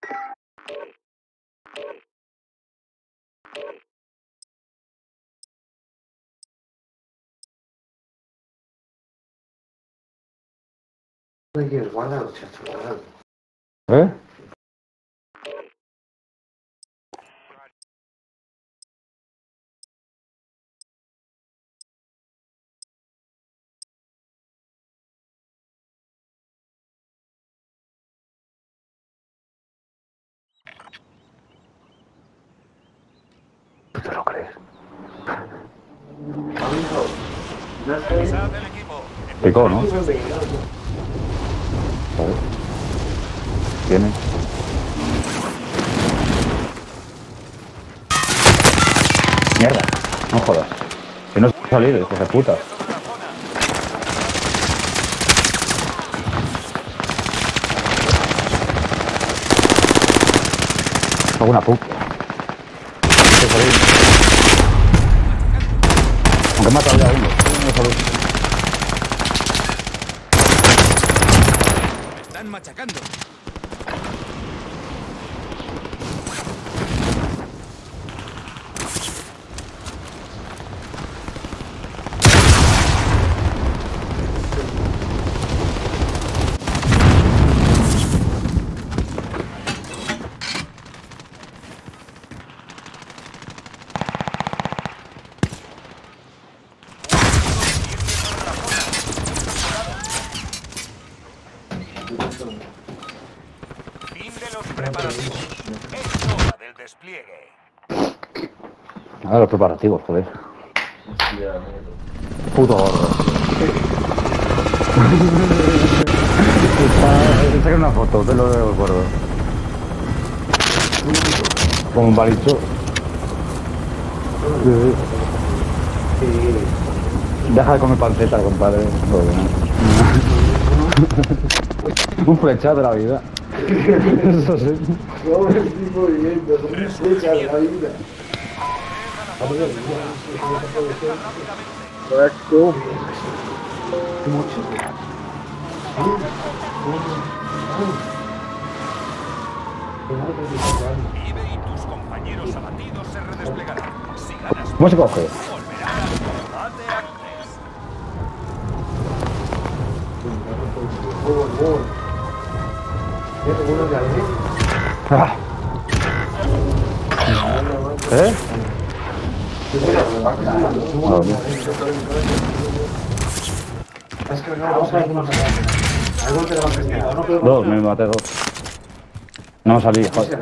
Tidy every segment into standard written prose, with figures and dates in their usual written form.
Guárdalo, chacho, guárdalo. ¿Eh? ¿Tú te lo crees? Revisad el equipo. Picó, ¿no? Joder. ¿Sabes? Tiene. Mierda, no jodas. Si no he salido, hijos de puta. Sobre la zona. Hago una puta. He salido. Aunque he matado ya a uno. No he salido. Me están machacando. Fin de los preparativos. Es hora del despliegue. Ahora los preparativos, joder. Puto gordo. Saca una foto, te lo recuerdo. Como un balicho. Deja de comer panceta, compadre. Un flechado de la vida. Eso sí. No, estoy viviendo, son mis flechas de la vida. Correcto. Vive y tus compañeros abatidos se redesplegarán. Si ganas, ¿Cómo se coge? volverán al combate antes. Uno de alguien. Ah. ¿Eh? Es que no, vamos a ver cómo se hace. Algo te lo va a enseñar. No puedo Dos, me maté dos. No salí, joder.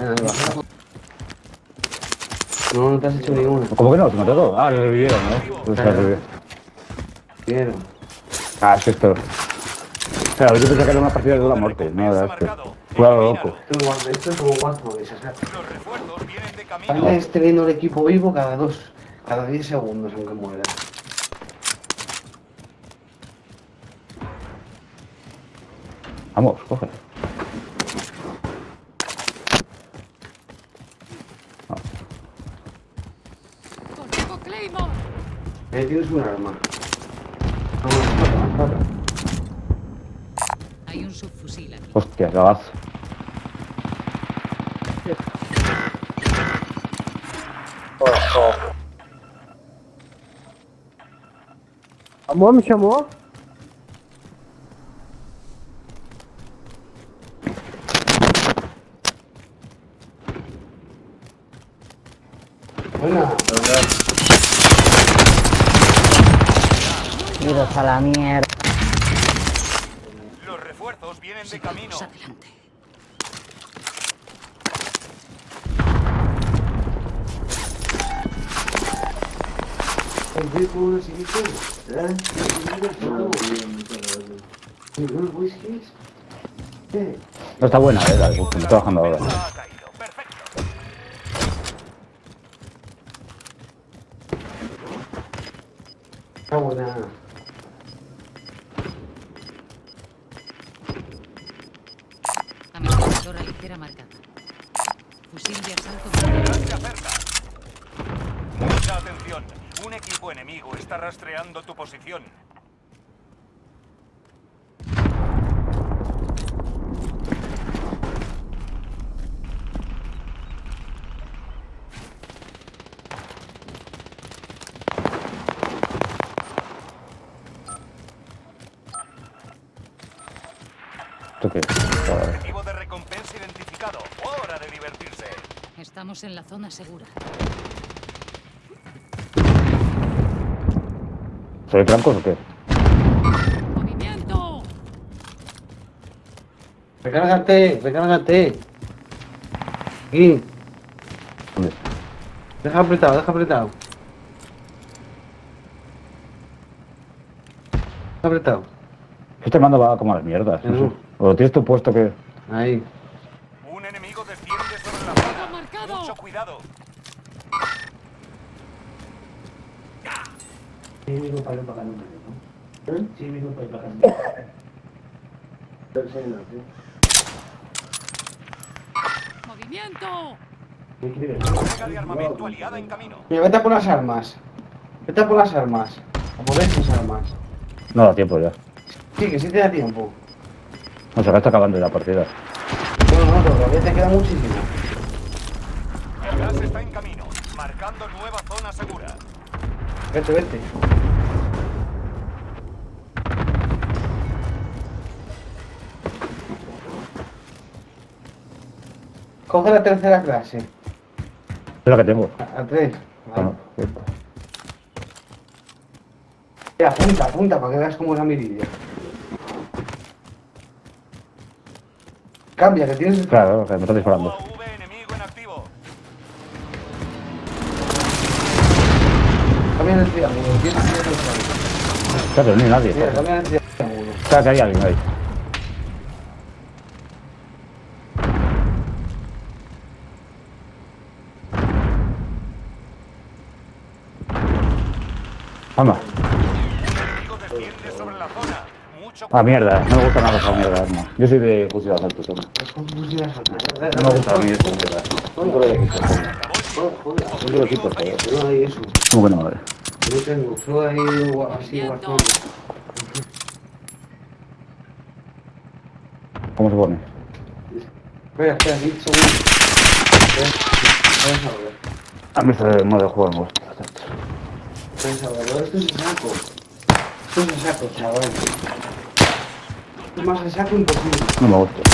No, no te has hecho ni uno. ¿Cómo que no? ¿Te maté dos? Ah, le revivieron, ¿no? Pues se revivieron. Quiero. Ah, es que esto... Claro, yo pensé que era una partida de la muerte, no era esto. Claro, loco. Esto es como cuatro de esas. Los refuerzos vienen de camino. Estás teniendo el equipo vivo cada 10 segundos aunque muera. Vamos, coge. ¡Consigo Claymore! Tienes un arma. Hay un subfusil aquí. Hostia, cagazo. Amor, me chamou? Buena. Iros a la mierda. Los refuerzos vienen de camino. Adelante. El vehículo es inicio. ¿Los whiskies? ¿Qué? No está buena, la que estoy trabajando ahora. Ha caído. Perfecto. Está buena. Ametralladora ligera marcada. Fusil de asalto. Se acerca. Mucha atención. Un equipo enemigo está rastreando tu posición. Objetivo de recompensa identificado. Hora de divertirse. Estamos en la zona segura. ¿Soy trancos o qué? ¡Movimiento! Recárgate, recárgate. Aquí. ¿Dónde? Deja apretado, deja apretado. Deja apretado. Este mando va como a las mierdas. No sé. O lo tienes tú puesto que... Ahí. Un enemigo desciende sobre la zona. marcado! Mucho cuidado. Sí, mismo para pagar un ¿no? Sí, mismo para pagar un ¡Movimiento! Carga de armamento aliada en camino. Mira, vete a por las armas. Vete a por las armas. A por estas armas. No da tiempo ya. Sí, que sí te da tiempo. No sé, acá está acabando la partida. No, todavía te queda muchísimo. El gas está en camino, marcando nueva zona segura. Vete, vete. Coge la tercera clase. Es la que tengo. A 3. Bueno, cierto. Apunta, apunta, para que veas cómo es la mirilla. Cambia, que tienes... Claro, que me está disparando. UAV enemigo en activo. Cambia el triángulo, tienes que ir al triángulo. Claro, no hay nadie. Mira, cambia el triángulo. Está que hay alguien ahí. Anda. Enemigo desciende sobre la zona. Mucho Ah, mierda. No me gusta nada esa mierda, arma. Yo soy de fusil de asalto, toma. Es con fusil de asalto. No me gusta a mí esa mierda. ¿Cuánto le quito? ¿Cuánto le quito? No hay eso. ¿Cómo que no vale? Yo tengo, solo hay así bastante. ¿Cómo se pone? Espera, espera, 10 segundos. Vamos a ver. A mí se modo de juego me gusta. Vamos a ver, esto es el saco. Esto es el saco, chaval. Esto es más el saco imposible. No me gusta.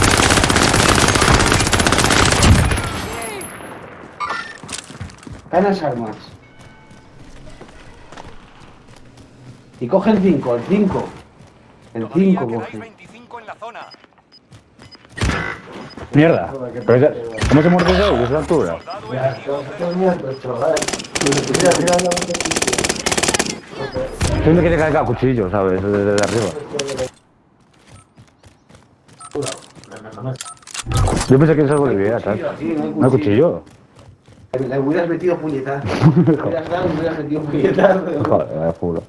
Caen las armas. Y coge el 5, el 5. El 5 Todavía quedáis coge. 25 en la zona. Mierda. Pero ya, ¿cómo se muerde eso? ¿De esa altura? Soldado enemigo. Tú me quieres cargar cuchillo, ¿sabes? Desde arriba. Yo pensé que eso volvía, tal. No hay cuchillo. Le hubieras metido puñetazo. Le hubieras dado, le hubieras metido puñetazo. Joder, vaya culo.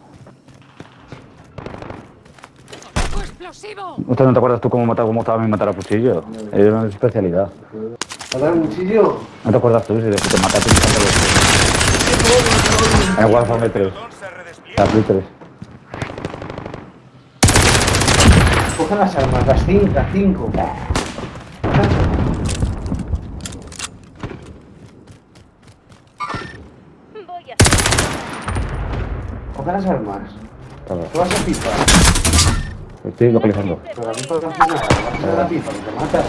¡Ataco explosivo! ¿No te acuerdas tú cómo estaba a matar a cuchillo? Es una especialidad. ¿A dar un cuchillo? ¿No te acuerdas tú si te mataste en Warfare 3? Pelotón se redespliega. La Play 3. Coge las armas, las 5, las 5. Coge las armas. Te vas a pipa. Estoy localizando. Pero la pipa no hace nada. Vas a la pipa, que te matas.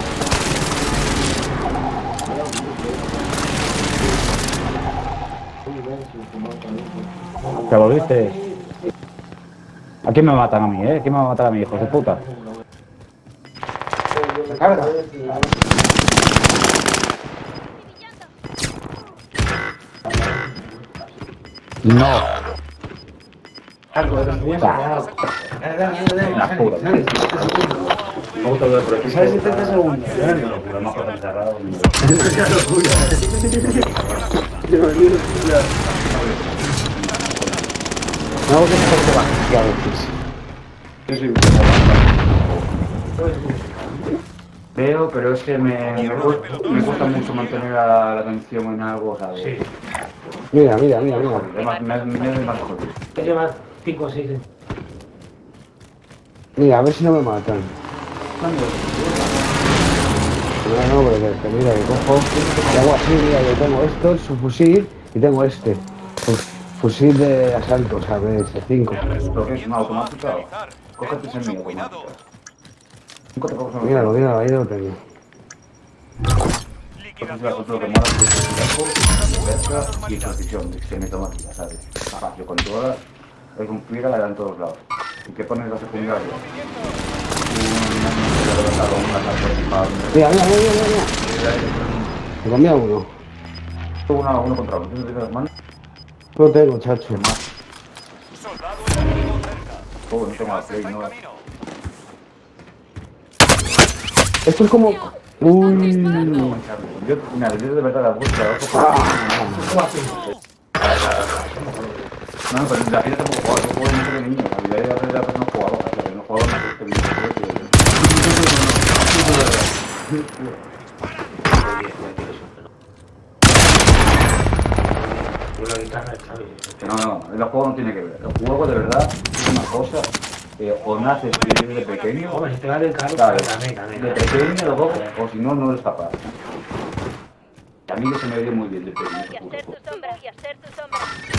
¿Te lo viste? ¿A quién me matan a mí, eh? ¿Quién me va a matar a mí, hijos de puta? Se carga. No. Algo de los días. La puta. ¿Cómo te lo por aquí? ¿Sabes 70 segundos? Lo más encerrado. No, que se va. Ya Veo, pero es que me cuesta mucho mantener la atención en algo, ¿sabes? Sí. Mira, mira, mira, mira. Me es más jodido. Lleva 5 o 6. Mira, a ver si no me matan. No, pero que mira, que cojo y hago así, mira, yo tengo esto, el subfusil, y tengo este. Fusil de asalto, ¿sabes? 5. ¿Lo que es una automática? Cógete ese mío. Cuidado. Nunca te coges Míralo, míralo, ahí lo tengo. Liquidación Lo que final. mola es que es cerca y precisión, se me toma tía, ¿sabes? Yo con todas, es un pliega la dan en todos lados. ¿Y qué pones la secundaria? Mira, mira, mira, mira, mira. Me comía uno. Uno contra uno. ¿Tienes las manos? No tengo, chacho. Soldado enemigo cerca. Oh, no tengo la Gas play, está en no. camino. Esto es como... Uy. Yo, mira, yo de verdad la busco. No, pero la vida tampoco jugaba. Yo jugaba mucho de niño. La vida de la verdad no jugaba. No jugaba más que este videojuego. Una guitarra está bien. No, el juego no tiene que ver. El juego de verdad es una cosa. O naces desde pequeño. Hombre, si te vale el carro, Claro, también. de pequeño lo coges, o si no, no eres capaz. A mí que se me dio muy bien de pequeño. Y hacer tu sombra, y hacer tu sombra.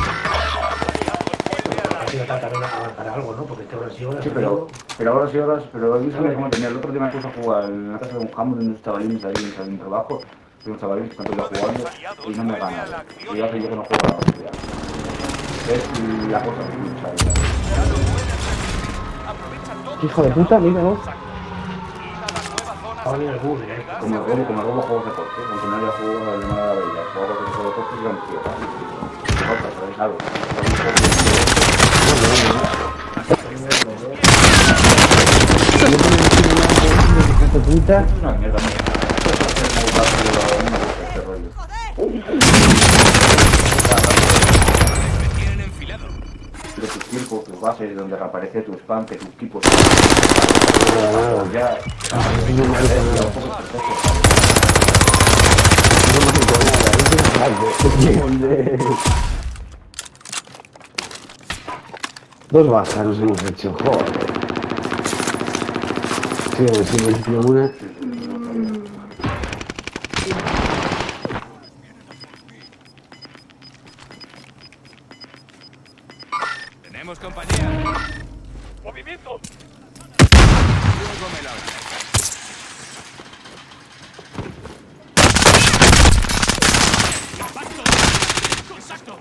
Ha sido también para algo, ¿no? Porque este Brasil Sí, pero ahora, pero yo sabía cómo tenía. El otro día me puse a jugar en la casa de un jamón de unos chavalines ahí en el trabajo, de unos chavalines que están todos jugando y no me ganan. Y hace yo que no juego a la hostia. Es la cosa que me sale. Aprovecha todo. Hijo de puta, míralo. Estaba en el Google, ¿eh? Como robo juegos de coche, aunque no haya jugado a la llamada de ella, juego de coche y gran tierra. ¿Sabes? Algo. Hijo de puta. Es una mierda, ¿no? Es muy fácil, no me gusta este rollo. Me tienen enfilado. De tus tiempos, tus bases, donde reaparece tu spam, que tus tipos. Ya. Dos bajas nos hemos hecho, joder. Sí, me hice una. Tenemos compañía. ¡Movimiento! Luego me la haré. ¡Contacto!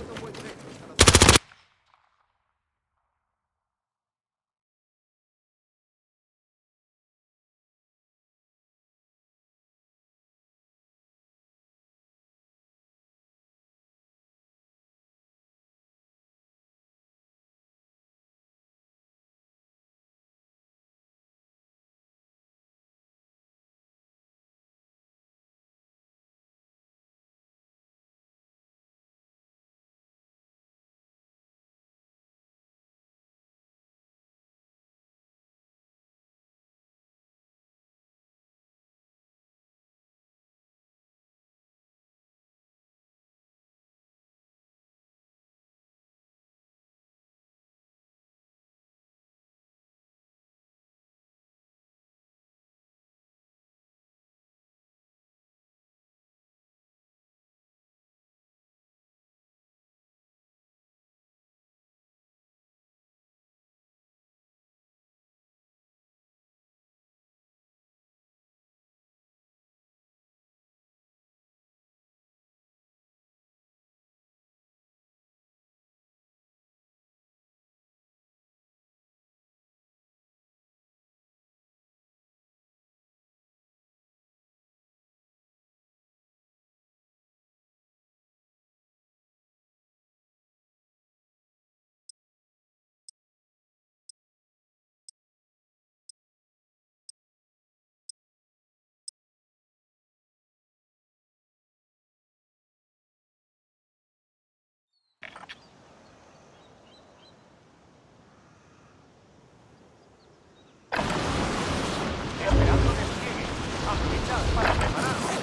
Esperando despliegue. Aprovechad para prepararos.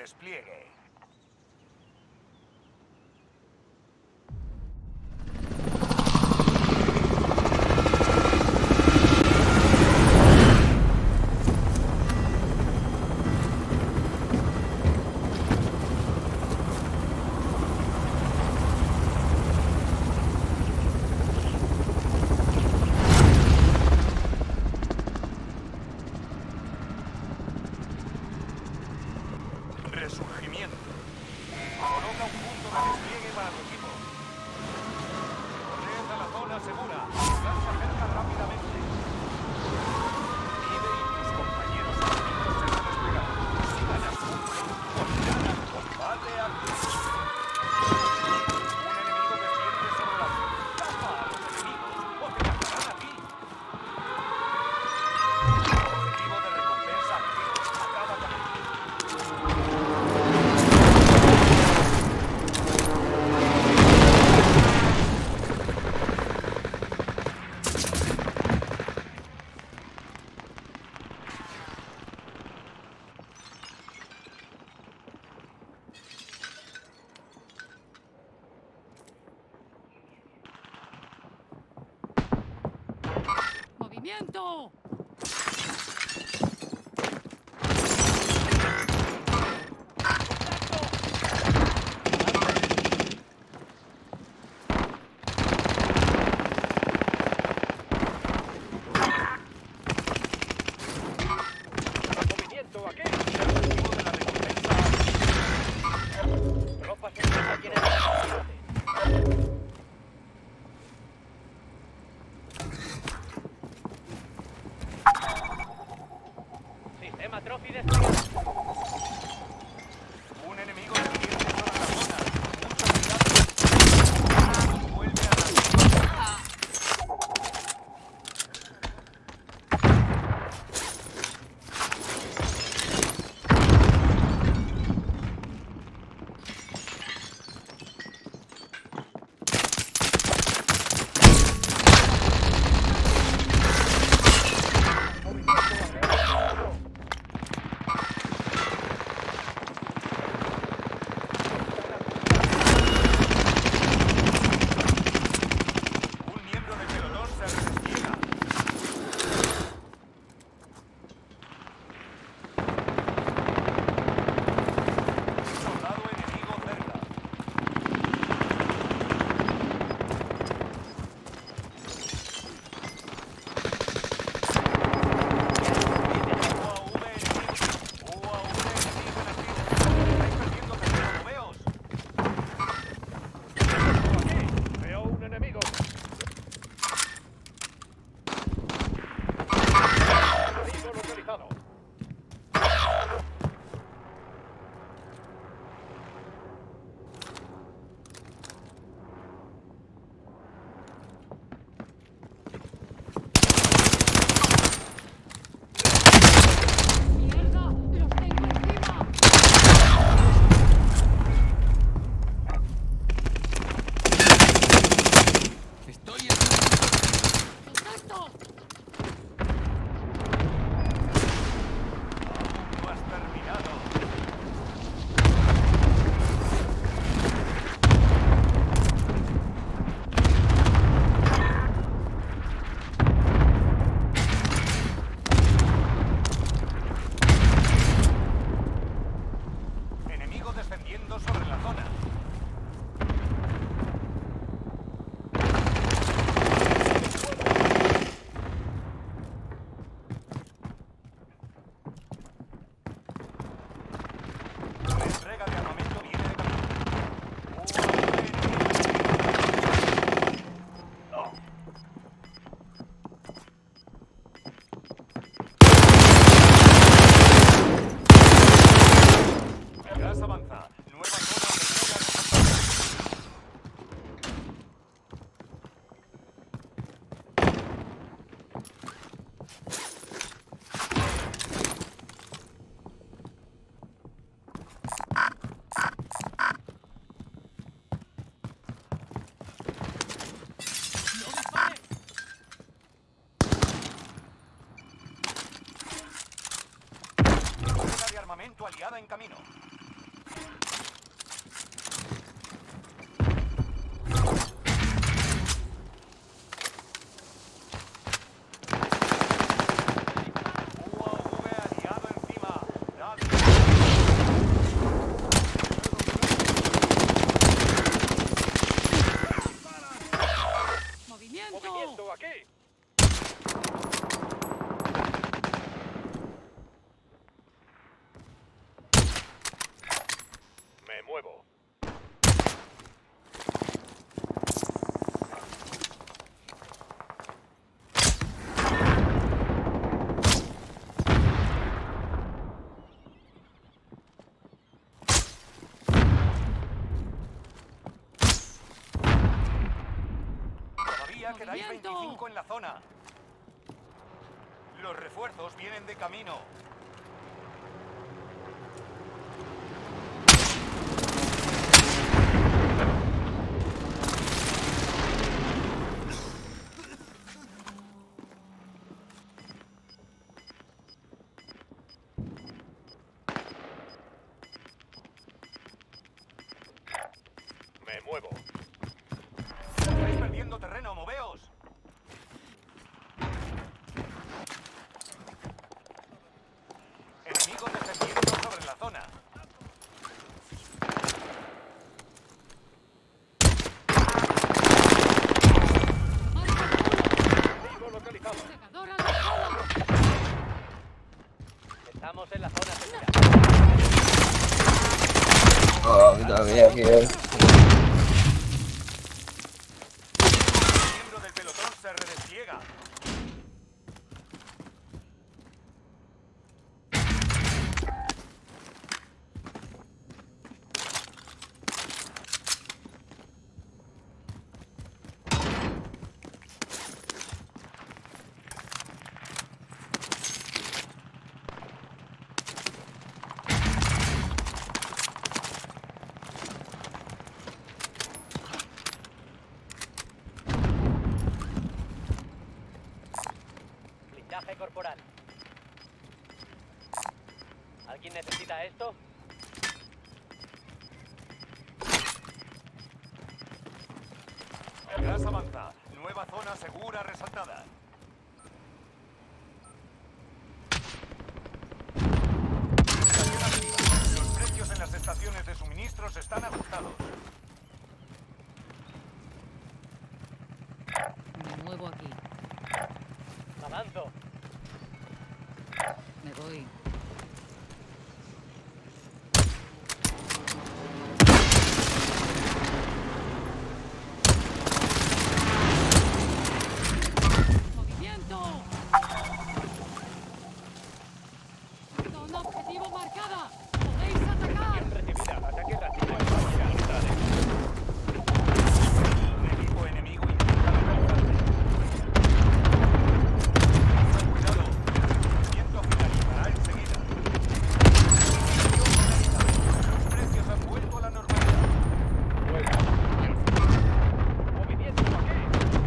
despliegue. Resurgimiento. Coloca un punto de despliegue para tu equipo. Corred a la zona segura. Lanza cerca rápidamente. Pide y tus compañeros enemigos se han desplegado. Sigan a su unidad al combate activo. Un enemigo desciende sobre la zona. Tapa a los enemigos o te matarán a ti. Objetivo de recompensa activo. Acaba con él. ¡Movimiento! Movimiento aquí. Objetivo de la recompensa. Tropas enemigas tienen el sistema Trophy desplegado. Un enemigo desciende sobre la zona. Mucho cuidado. Vuelve a la zona. Un miembro del pelotón se despliega. Soldado enemigo cerca. UAV enemigo. UAV enemigo en activo. Estáis perdiendo terreno, moveos. Aquí. Veo un enemigo. Enemigo localizado. ¡Mierda! ¡Los tengo encima! ¡Contacto! No has terminado. Enemigo descendiendo sobre la zona. La entrega de armamento viene de camino. UAV enemigo. No. Gas avanza. Nueva zona de entrega de campaña. Entrega de armamento aliada en camino. muevo. Todavía quedáis 25 en la zona. Los refuerzos vienen de camino. Me muevo. Estáis perdiendo terreno, moveos. Enemigos defendiendo sobre la zona. Enemigo localizado. Estamos en la zona segura. Oh, todavía quiero. Un miembro del pelotón se redespliega. Blindaje corporal. ¿Alguien necesita esto? Gas avanza. Nueva zona segura resaltada. Estación activa. Los precios en las estaciones de suministros están ajustados. Me muevo aquí. Avanzo. Me voy. ¡Movimiento! ¡Zona objetivo marcada! ¡Podéis atacar! Recibida. Ataque rápido. Equipo enemigo intenta localizarse. Cuidado. Movimiento finalizará enseguida. Los precios han vuelto a la normalidad. Movimiento aquí.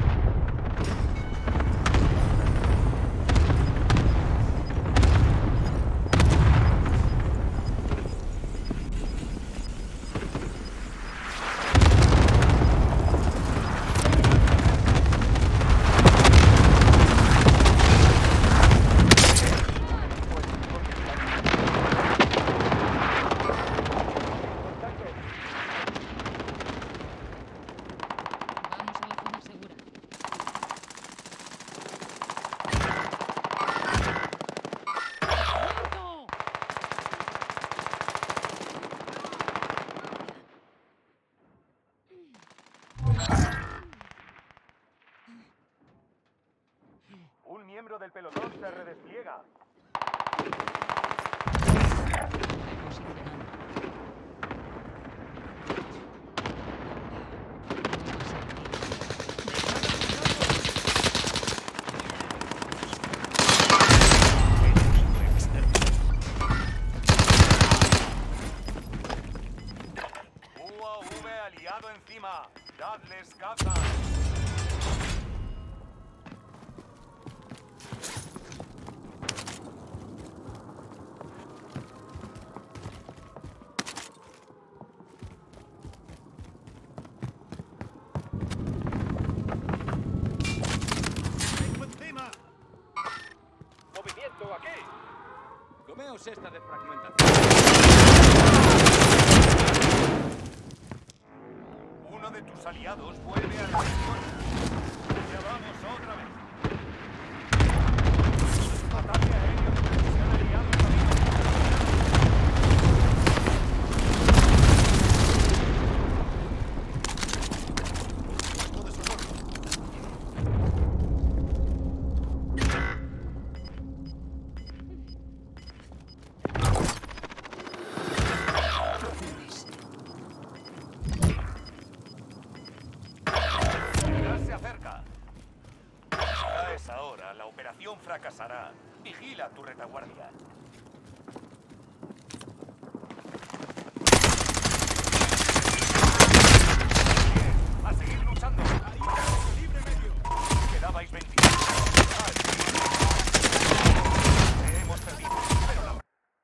Vamos a la zona segura. ¡Movimiento! Un miembro del pelotón se redespliega. Posicionando. UAV aliado encima. Dadles caza. Tengo encima. Movimiento aquí. Comeos esta desfragmentación. Uno de tus aliados vuelve a la misión. Ya vamos otra vez. Ataque aéreo de precisión aliado en camino. operación fracasará. Vigila tu retaguardia. Bien, a seguir luchando. Libre medio. Quedabais 20. Hemos perdido. Pero la...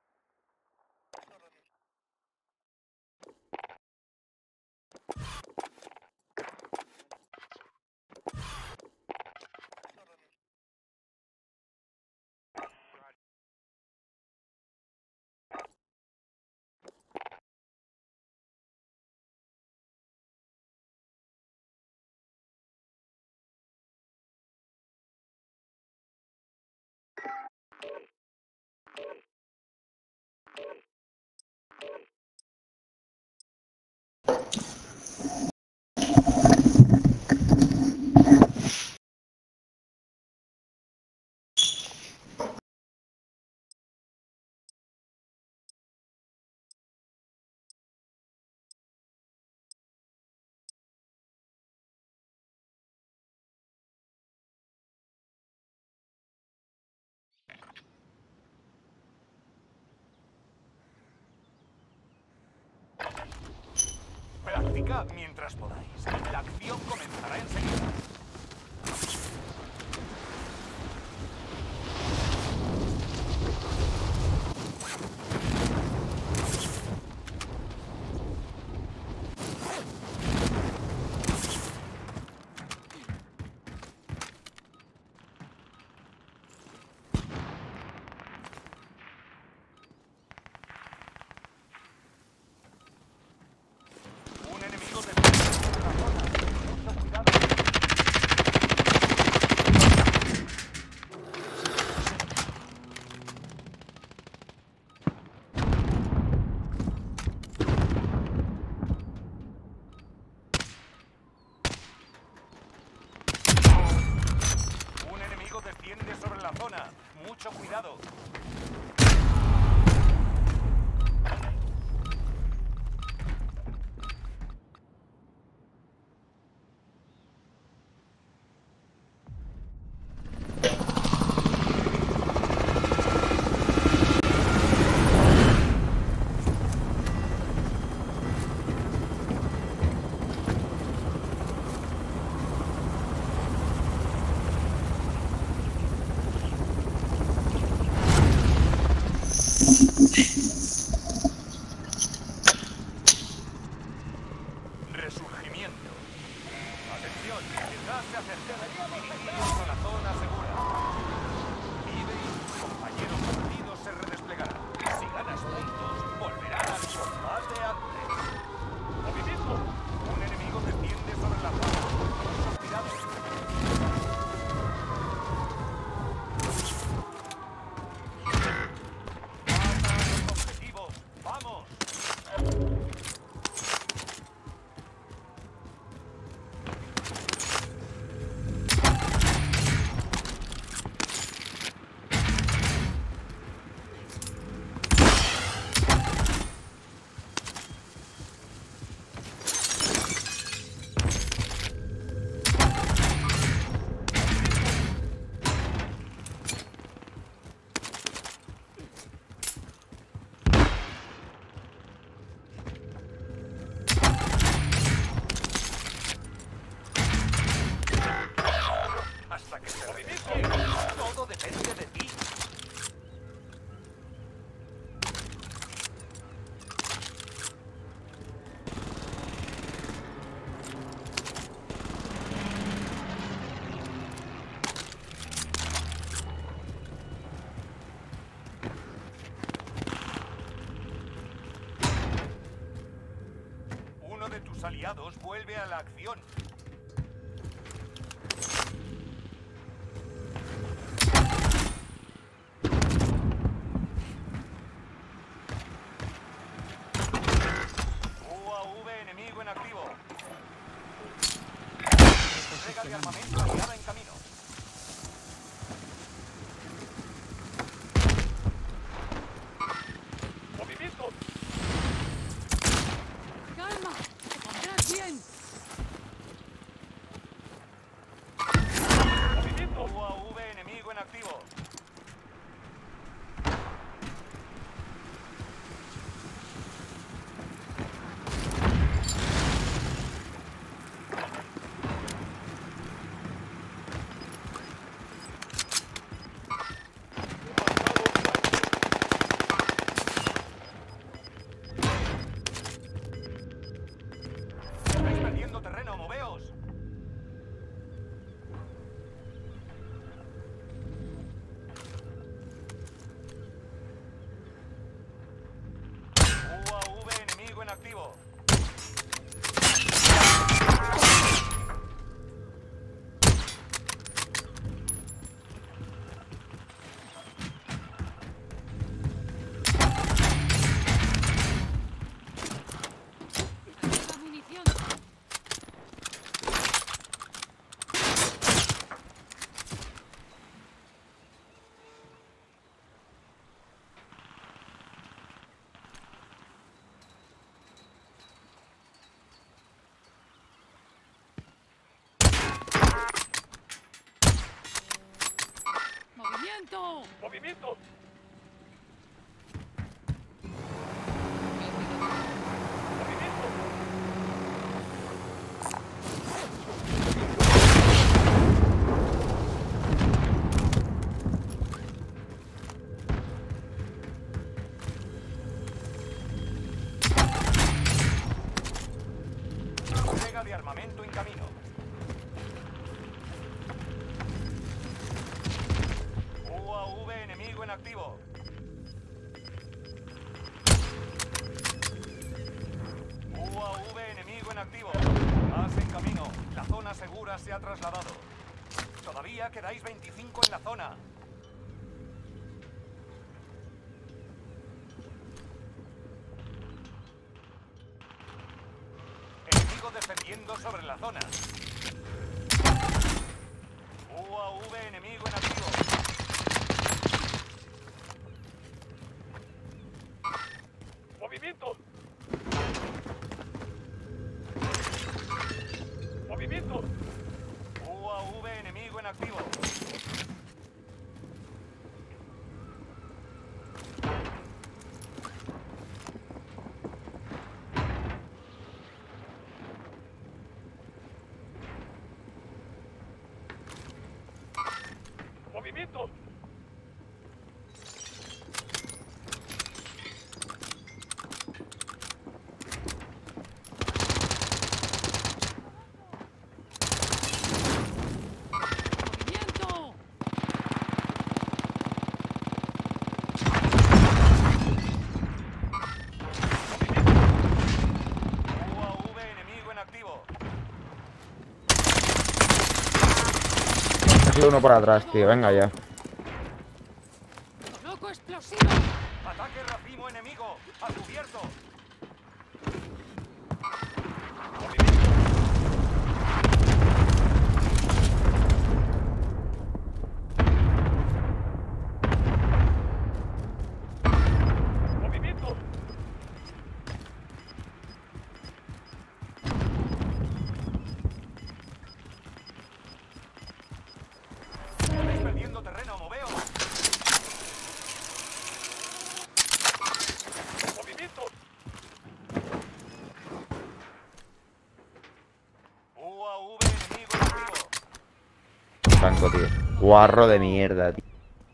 Practicad mientras podáis. La acción comenzará enseguida. Un enemigo de la zona. Mucho cuidado. Un enemigo desciende sobre la zona. Mucho cuidado. Resurgimiento. Atención, quizás se acerca. Dirigíos a la zona segura. Vive y tus compañeros perdidos se redesplegarán. Si ganas puntos, volverán al combate antes. ¡Movimiento! Un enemigo desciende sobre la zona. Mucho cuidado. ¡Mata a los objetivos! ¡Vamos! Hasta que se reinicie. Todo depende de ti. Uno de tus aliados vuelve a la acción. UAV enemigo en activo. Entrega de armamento aliada en camino. ¡Movimiento! ¡Calma! ¡Te pondrás bien! ¡Movimiento! UAV enemigo en activo. en activo. Arriba munición. ¡Movimiento! ¡Movimiento! Entrega de armamento en camino. UAV enemigo en activo. UAV enemigo en activo. Gas en camino. La zona segura se ha trasladado. Todavía quedáis 25 en la zona. Enemigo defendiendo sobre la zona. UAV enemigo en activo. ¡Movimiento! ¡Movimiento! UAV enemigo en activo. ¡Movimiento! ¡Movimiento! UAV enemigo en activo. Ha sido uno por atrás, tío. Venga ya. ¡Coloco explosivo! Ataque racimo enemigo. A cubierto. Movimiento. Estáis perdiendo terreno, moveos. ¡Movimiento! UAV enemigo en activo. Franco, tío. Guarro de mierda, tío.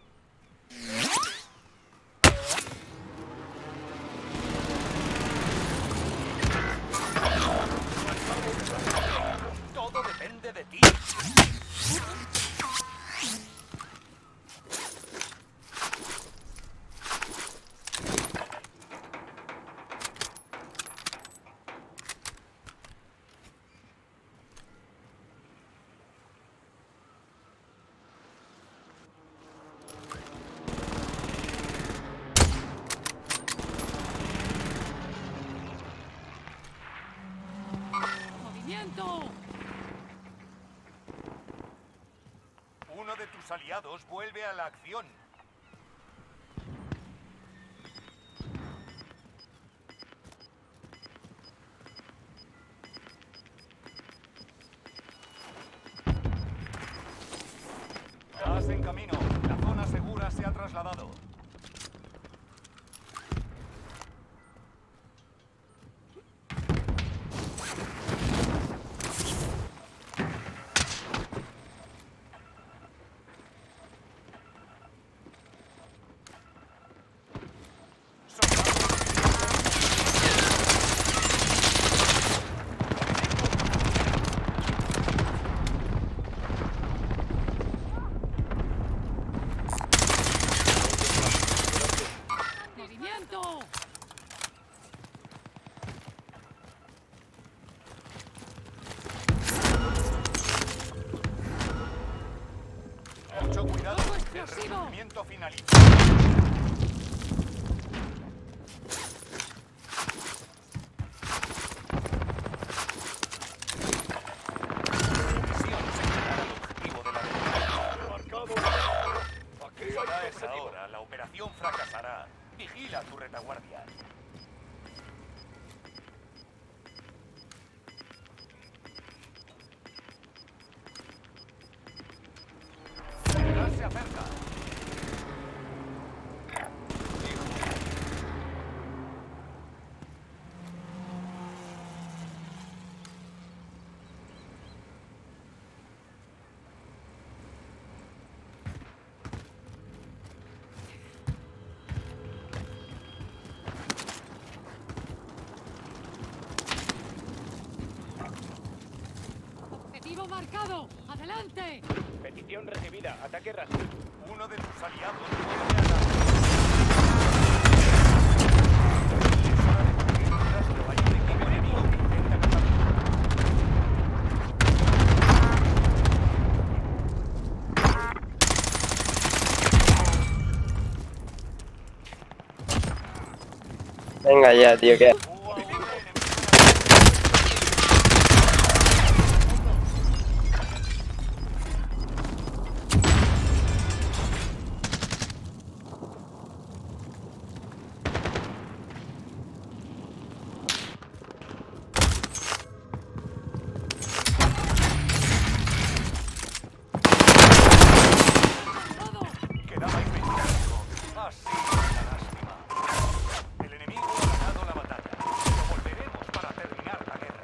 Todo depende de ti. ¡Movimiento! Uno de tus aliados vuelve a la acción. Gas en camino. La zona segura se ha trasladado. finalizado. Misión señalar al objetivo de la defensa. Marcado. Pasada esa hora, la operación fracasará. Vigila tu retaguardia. El gas se acerca. Objetivo marcado. ¡Adelante! Petición recibida. Ataque rápido. Uno de tus aliados puede atacar. Venga ya, tío, que... Quedabais 25. Así es la lástima. El enemigo ha ganado la batalla. Pero volveremos para terminar la guerra.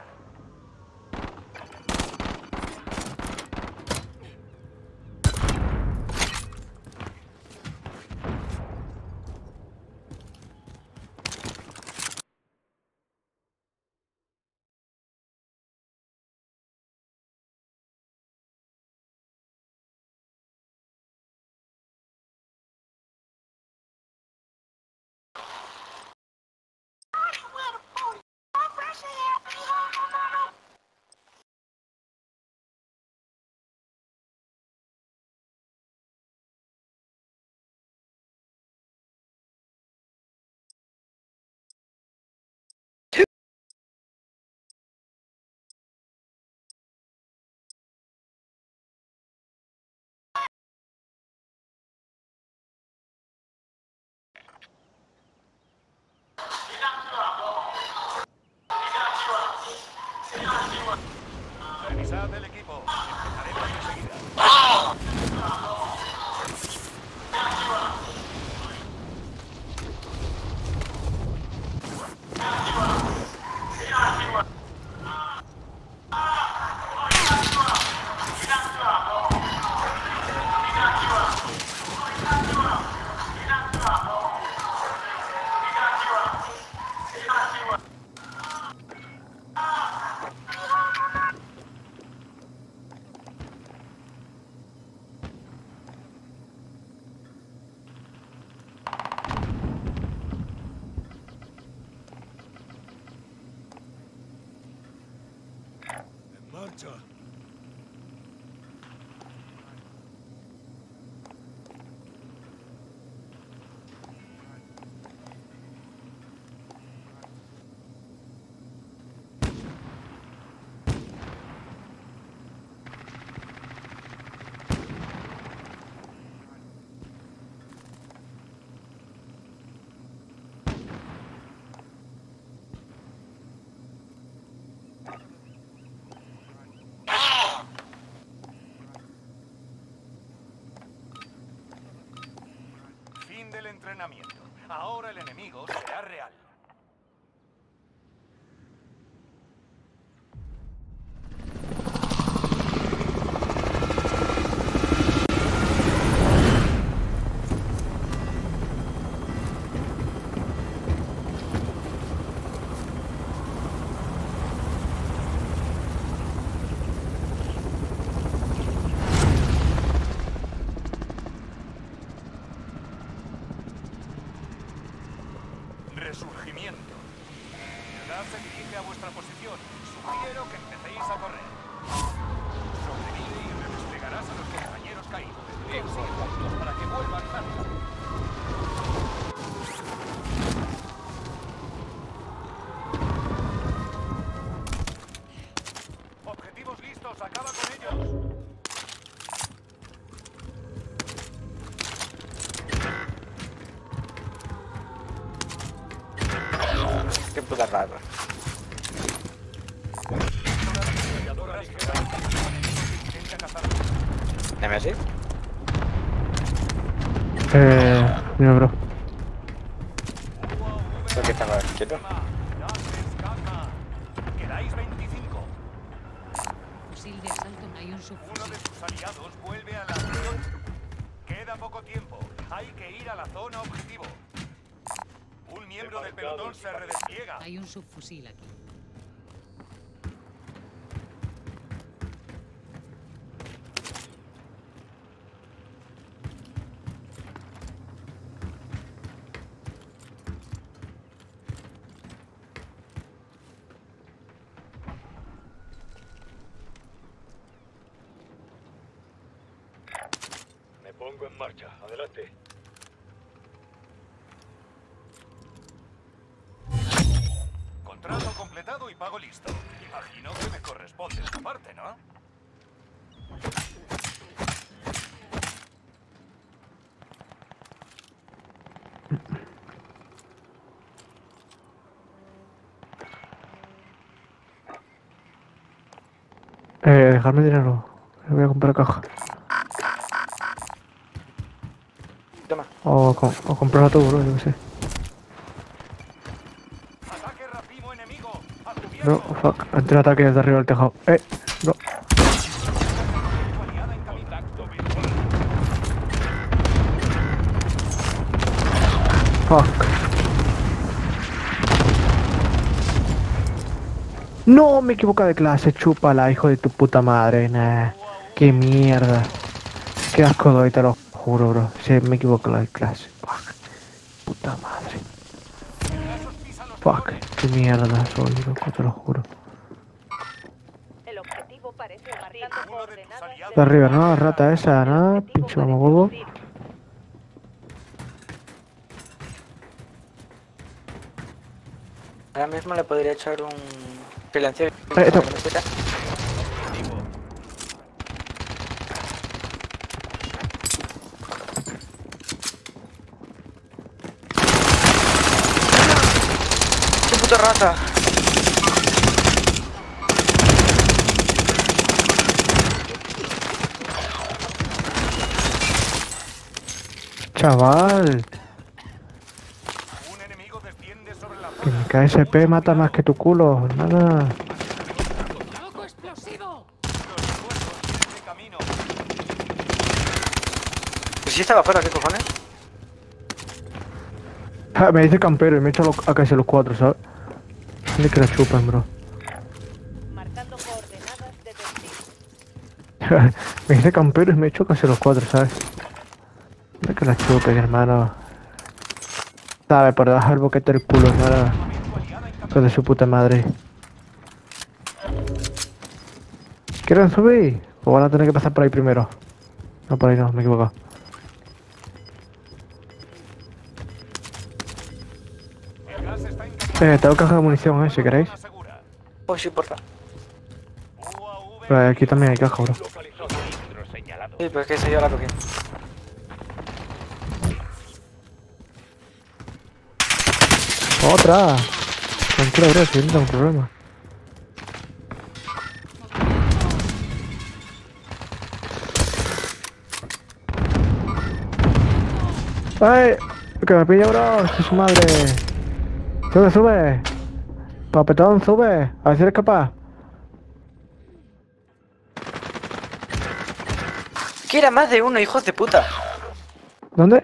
Revisad el equipo. Empezaremos enseguida. En marcha. Fin del entrenamiento. Ahora el enemigo será real. Resurgimiento. Ciudad se dirige a vuestra posición. Sugiero que empecéis a correr. Sobrevive y redesplegarás a los compañeros caído. Consigue puntos para que vuelvan rápido. Objetivos listos, acaba con ellos. Qué puta rara. ¿Dame así? Mira, bro. ¿Por qué estaba quieto? Quedáis 25. Fusil de asalto, hay un Uno subfusil. de sus aliados vuelve a la acción. Queda poco tiempo. Hay que ir a la zona objetivo. Un miembro del pelotón se redespliega. Hay un subfusil aquí. Me pongo en marcha. Adelante. Contrato completado y pago listo. Imagino que me corresponde esta parte, ¿no? Dejarme dinero. Me voy a comprar caja. Toma. O comprarla tú, bro, yo qué sé. Ataque racimo enemigo. A Bro, cubierto. fuck. Entré un ataque desde arriba del tejado. Bro. Tu aliada en camino. Fuck. No, me equivoco de clase. Chúpala, hijo de tu puta madre. Nah. Qué mierda. Qué asco doy, te lo juro, bro. Sí, me equivoco de clase. Fuck. Puta madre. Fuck. Qué mierda soy, loco, te lo juro. El objetivo parece marcando coordenadas. De arriba, ¿no? Rata esa, ¿no? Pinche mamahuevo. Ahora mismo le podría echar un silencio. Esto. ¡Qué puta rata! Chaval. Un enemigo desciende sobre la Que zona. mi KSP mata más que tu culo. Nada. ¡Loco explosivo! Los refuerzos vienen de camino. Pues si estaba fuera, ¿qué cojones? Me dice campero y me echa a casi los cuatro, ¿sabes? Ni que la chupen, bro. Marcando coordenadas de destino. Me dice campero y me echo casi los cuatro, ¿sabes? Ni que la chupen, hermano. Sabe, por debajo del boquete del culo, nada. Hijo de su puta madre. ¿Quieren subir? O van a tener que pasar por ahí primero. No, por ahí no, me he equivocado. El gas está en camino. Tengo caja de munición, si queréis. Zona segura. Pues sí, porfa. UAV. Pero aquí también hay caja, bro. Localizado peligro señalado. Sí, pues que esa yo la cogí. ¡Otra! Tranquilo, bro, si no tengo problema. ¡Ay! ¡Que me pilla, bro! ¡Es su madre! ¡Sube, sube! ¡Papetón, sube! A ver si eres capaz. Que era más de uno, hijos de puta. ¿Dónde?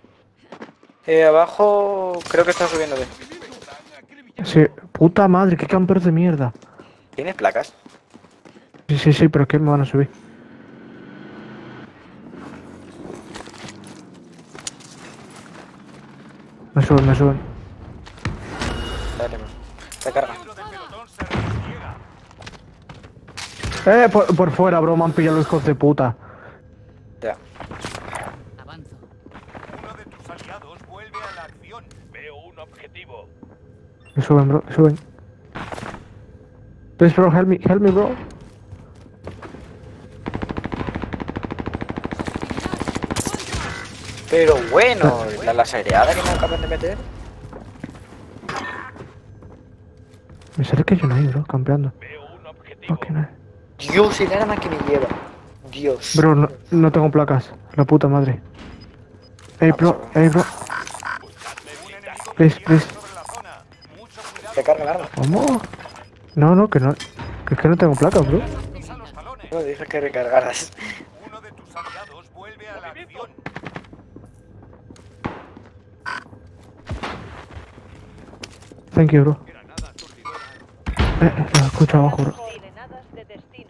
Abajo creo que están subiendo bien. Sí, puta madre, qué camperos de mierda. ¿Tienes placas? Sí, sí, sí, pero es que me van a subir. Me suben, me suben. Espérate, se carga. Miembro del pelotón se redespliega. Por fuera, bro, me han pillado los hijos de puta. Ya. Me suben, bro, me suben. Please, bro, help me, bro. Pero bueno, la lasereada que me acaban de meter. Me sale que yo no hay, bro, campeando. Veo un objetivo. Ok, no hay. Dios, el arma que me lleva. Dios. Bro, no tengo placas. La puta madre. Ey, bro, ey, bro. Un enemigo Please, please. sobre la zona. Mucho cuidado. Te carga el arma. ¿Cómo? No, que no. Que es que no tengo placas, bro. Pisa los talones. No, dije que recargaras. Uno de tus aliados vuelve a la acción. Thank you, bro. Lo escucho abajo, bro. Coordenadas de destino.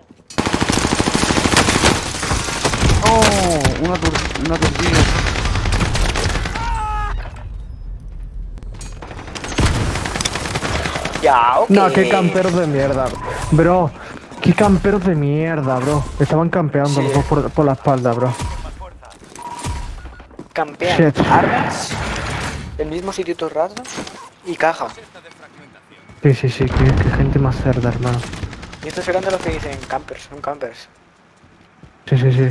¡Oh! Una turbina. Ya, ok. No, qué camperos de mierda, bro. Qué camperos de mierda, bro. Estaban campeando los dos por la espalda, bro. Campean Shit. armas, el mismo sitio todo el rato y caja. Sí, qué gente más cerda, hermano. Y estos eran de los que dicen campers, son campers. Sí.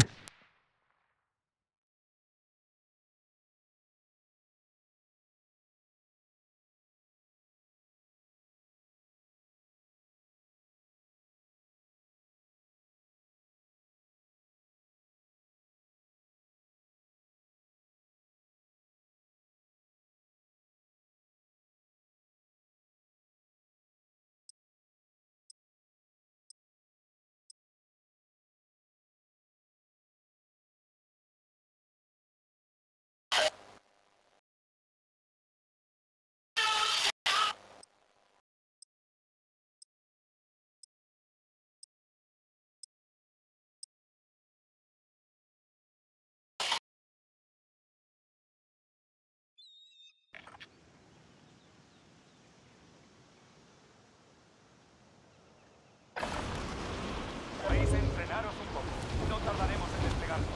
Podéis entrenaros un poco. No tardaremos en desplegarlo.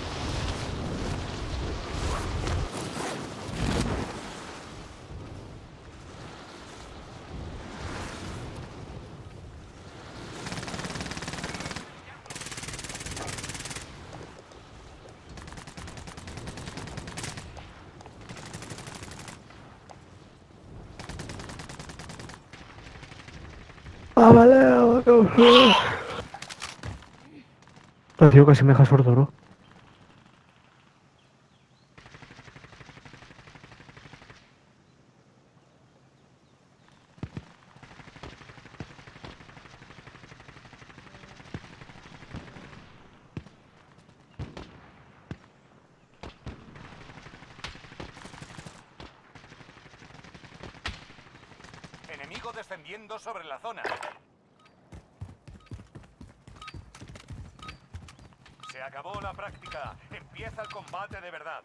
Ah, vale, tío, casi me deja sordo, bro. Enemigo descendiendo sobre la zona. Se acabó la práctica. Empieza el combate de verdad.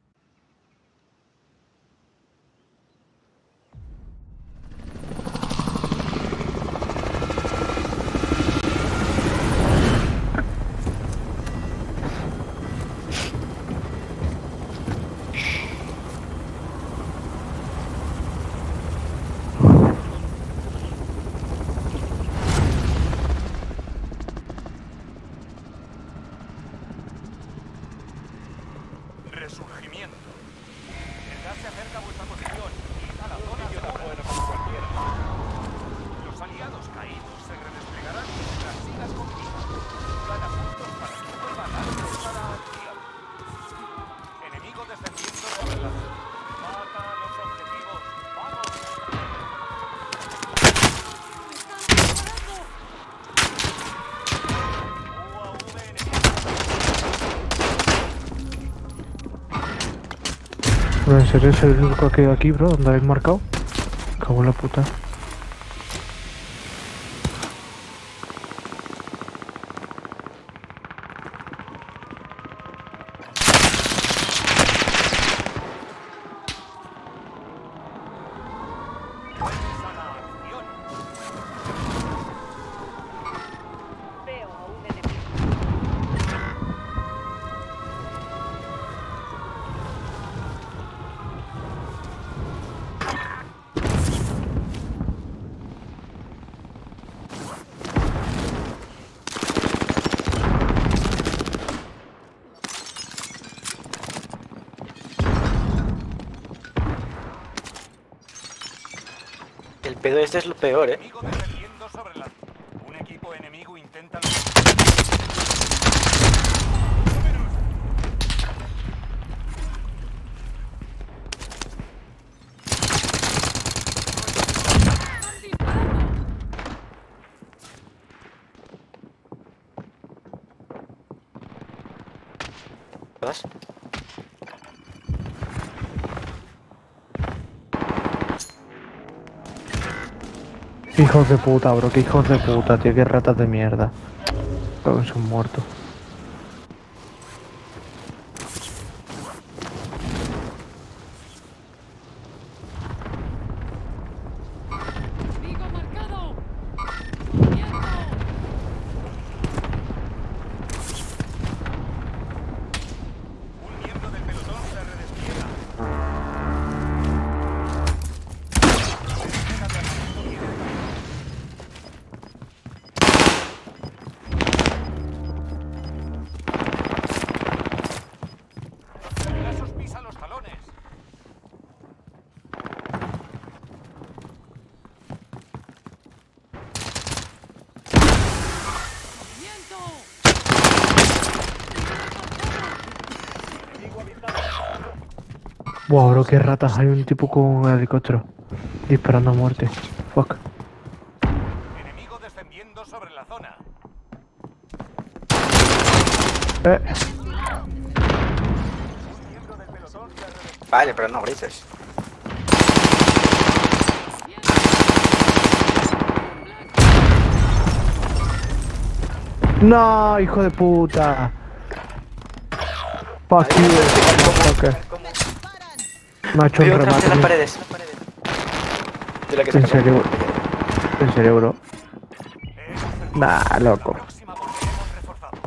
Resurgimiento. El gas se acerca a vuestra posición. Id a la zona segura. Los aliados caídos se redesplegarán mientras sigas con vida. Gana puntos para que vuelvan antes a la acción. Enemigo descendiendo sobre la zona. Mata a los objetivos. ¡Vamos! UAV enemigo. Bro, ¿en serio es el único que queda aquí, bro? ¿Dónde habéis marcado? Cago en la puta. Vuelves a la acción. Veo a un enemigo. Pero este es lo peor, Enemigo descendiendo sobre la... Un equipo enemigo intenta... ¿Vas? Hijos de puta, bro, que hijos de puta, tío, qué ratas de mierda. Todos son muertos. ¡Enemigo marcado! ¡Viento! Un miembro del pelotón se redespliega. Pegasus pisa los talones. ¡Viento! Wow, bro, qué ratas. Hay un tipo con un helicóptero disparando a muerte. Fuck. Enemigo descendiendo sobre la zona. Vale, pero no grites. No, hijo de puta. Fuck you, motherfucker. Me ha hecho Veo un otra vez en las remate. paredes. De la que se En acabó. serio. En serio, bro. Nah, loco. Próxima volveremos reforzados.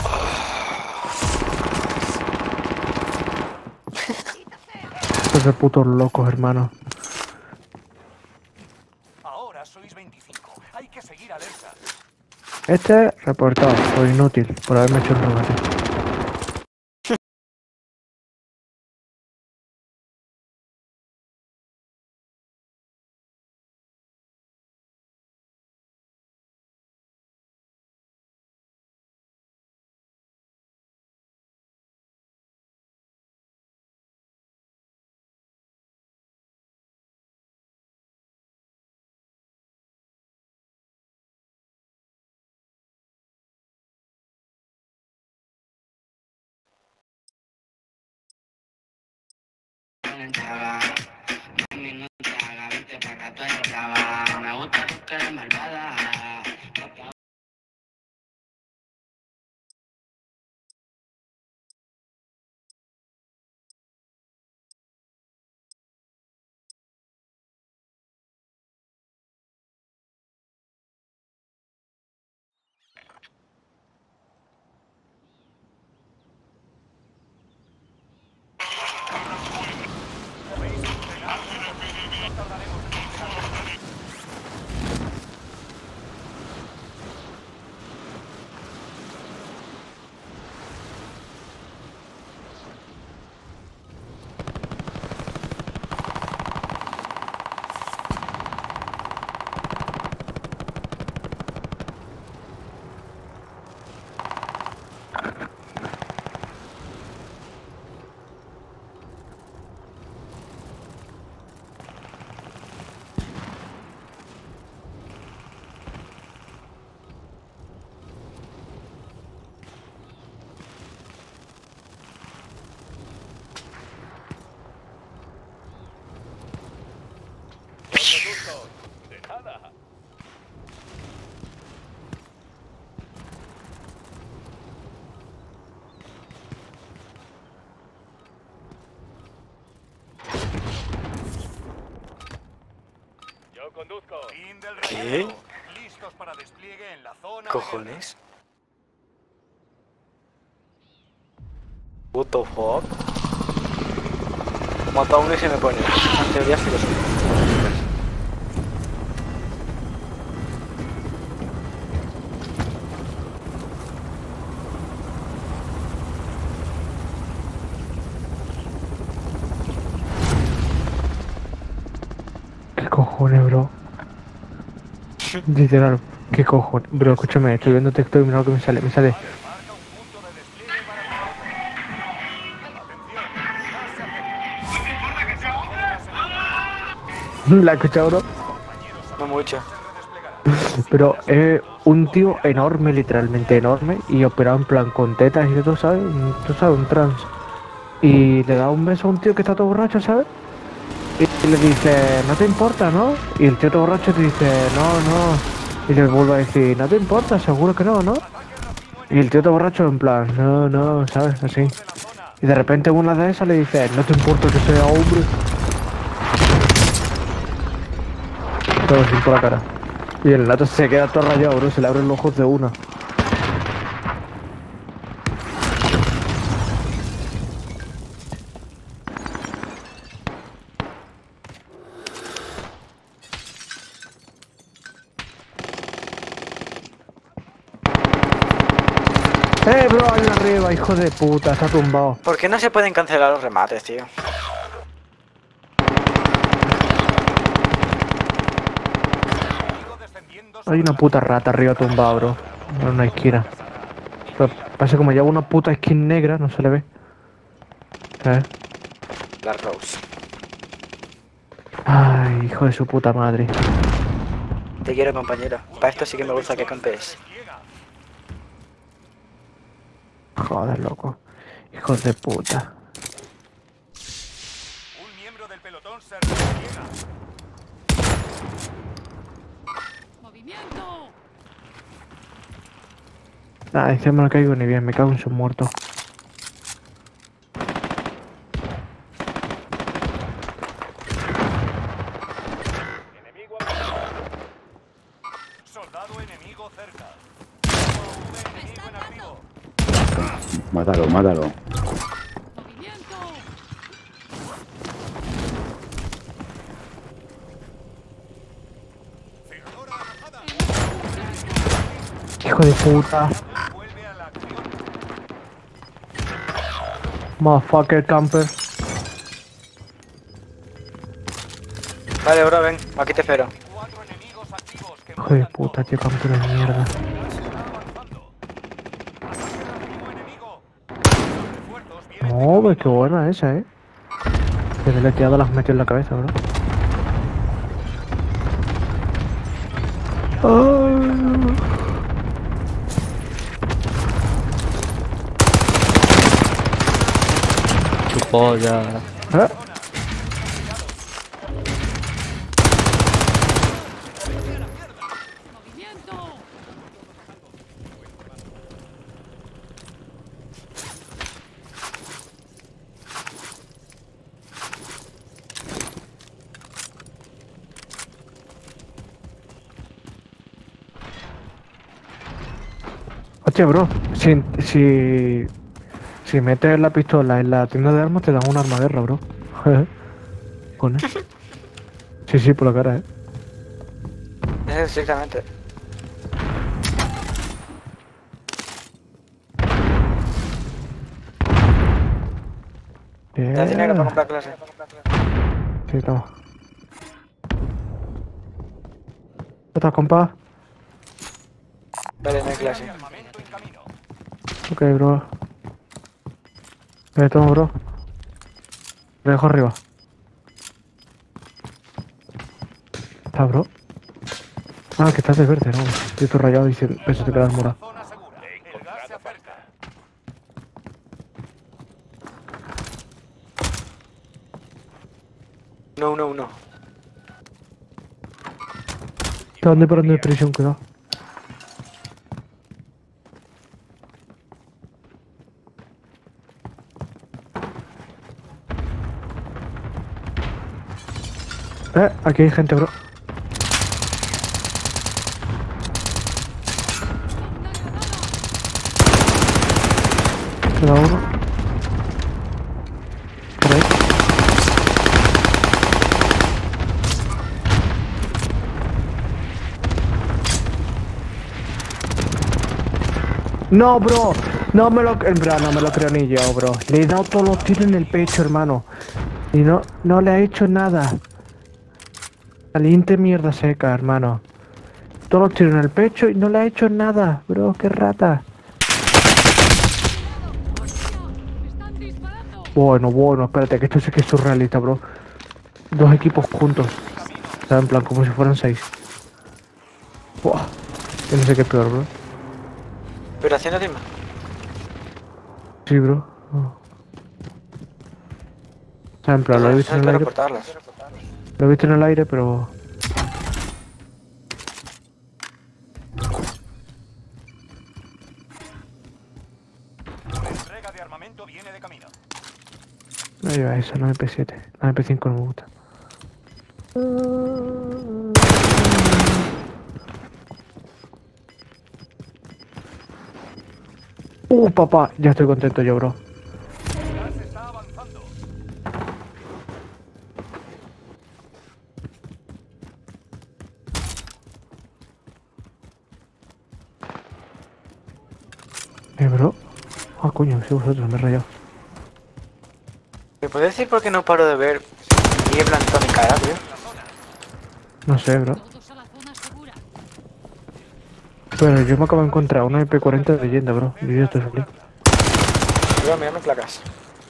Estos de putos locos, hermano. Ahora sois 25. Hay que seguir alerta. Este reportado por inútil, por haberme hecho un remate. De nada. Yo conduzco. Fin del ¿Qué? recorrido. Listos para despliegue en la zona. de ¿Cojones? What the fuck? Mata a uno y se me pone. En teoría filosófica. ¿Qué cojones, bro? Literal, qué cojones. Bro, escúchame, estoy viendo texto y mira lo que me sale. Me sale. Marca un punto de despliegue para atención. ¿La has escuchado, bro? No mucho. Pero es un tío enorme, literalmente enorme, y operado en plan con tetas y de todo, ¿sabes? Tú sabes, un trans. Y le da un beso a un tío que está todo borracho, ¿sabes? Y le dice, no te importa, ¿no? Y el tío todo borracho te dice, no, no. Y le vuelve a decir, no te importa, seguro que no, ¿no? Y el tío todo borracho en plan, no, no, ¿sabes? Así. Y de repente una de esas le dice, no te importa que sea hombre. Todo así por la cara. Y el lato se queda todo rayado, bro, se le abren los ojos de una. Bro, ahí arriba, hijo de puta, está tumbado. ¿Por qué no se pueden cancelar los remates, tío? Hay una puta rata arriba tumbada, bro. En una esquina. Pero pasa como lleva una puta skin negra, no se le ve. La Rose. Ay, hijo de su puta madre. Te quiero, compañero. Para esto sí que me gusta que campes. Joder, loco. Hijos de puta. Un miembro del pelotón se repliega. ¡Movimiento! Nada, encima no caigo ni bien, me cago en sus muertos. Enemigo soldado enemigo cerca. Enemigo en activo. Mátalo, mátalo. ¡Movimiento! Cegadora arrojada. Hijo de puta. Vuelve a la acción. Motherfucker camper. Vale, bro, ven. Aquí te espero. 4 enemigos activos que Hijo de puta, tío, camper de mierda. está avanzando. Ataque racimo enemigo. Refuerzos vienen de No, pues qué buena esa, Que se le he tirado las metió en la cabeza, bro. Ay. Tu polla. ¿Eh? ¡Movimiento! Hostia, bro, si metes la pistola en la tienda de armas te dan un arma de guerra, bro. Pone. Sí, sí, por la cara, Exactamente. ¿Te das dinero para comprar clase? Sí, toma. ¿Qué estás, compa? Vale, no hay clase. armamento en camino. Ok, bro. Toma, bro. Lo dejo arriba. ¿Está, bro? Ah, que estás de verde, no. Estoy todo rayado y eso te queda morado. Zona segura. El gas se acerca. No, no, no. Te van disparando de prisión, cuidado. Aquí hay gente, bro. Queda uno. Por ahí. No, bro. No me lo creo ni yo, bro. Le he dado todos los tiros en el pecho, hermano. Y no le ha hecho nada. Caliente mierda seca, hermano. todos los tiros en el pecho y no le ha hecho nada, bro, qué rata. Bueno, espérate, que esto sí que es surrealista, bro. Dos equipos juntos. O sea, en plan, como si fueran 6. Buah. Yo no sé qué es peor, bro. Pero haciendo encima. Sí, bro. Oh. O sea, en plan, lo he visto en el Para aire. reportarlas. Lo he visto en el aire, pero... Una entrega de armamento viene de camino. No lleva esa, no MP7. La MP5 no me gusta. Papá, ya estoy contento yo, bro. El gas está avanzando. Bro. Ah, coño, sí, vosotros, me he rayado. ¿Me puedes decir por qué no paro de ver niebla en toda mi cara, tío? No sé, bro. Todos a la zona segura. Pero yo me acabo de encontrar una MP40 de leyenda, bro. Yo ya estoy feliz. Mira, mira, me placas.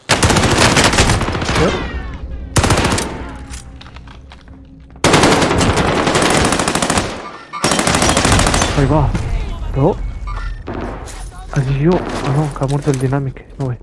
Ahí va. No. Adiós. Ah, no, que ha muerto el Dynamic. No ve.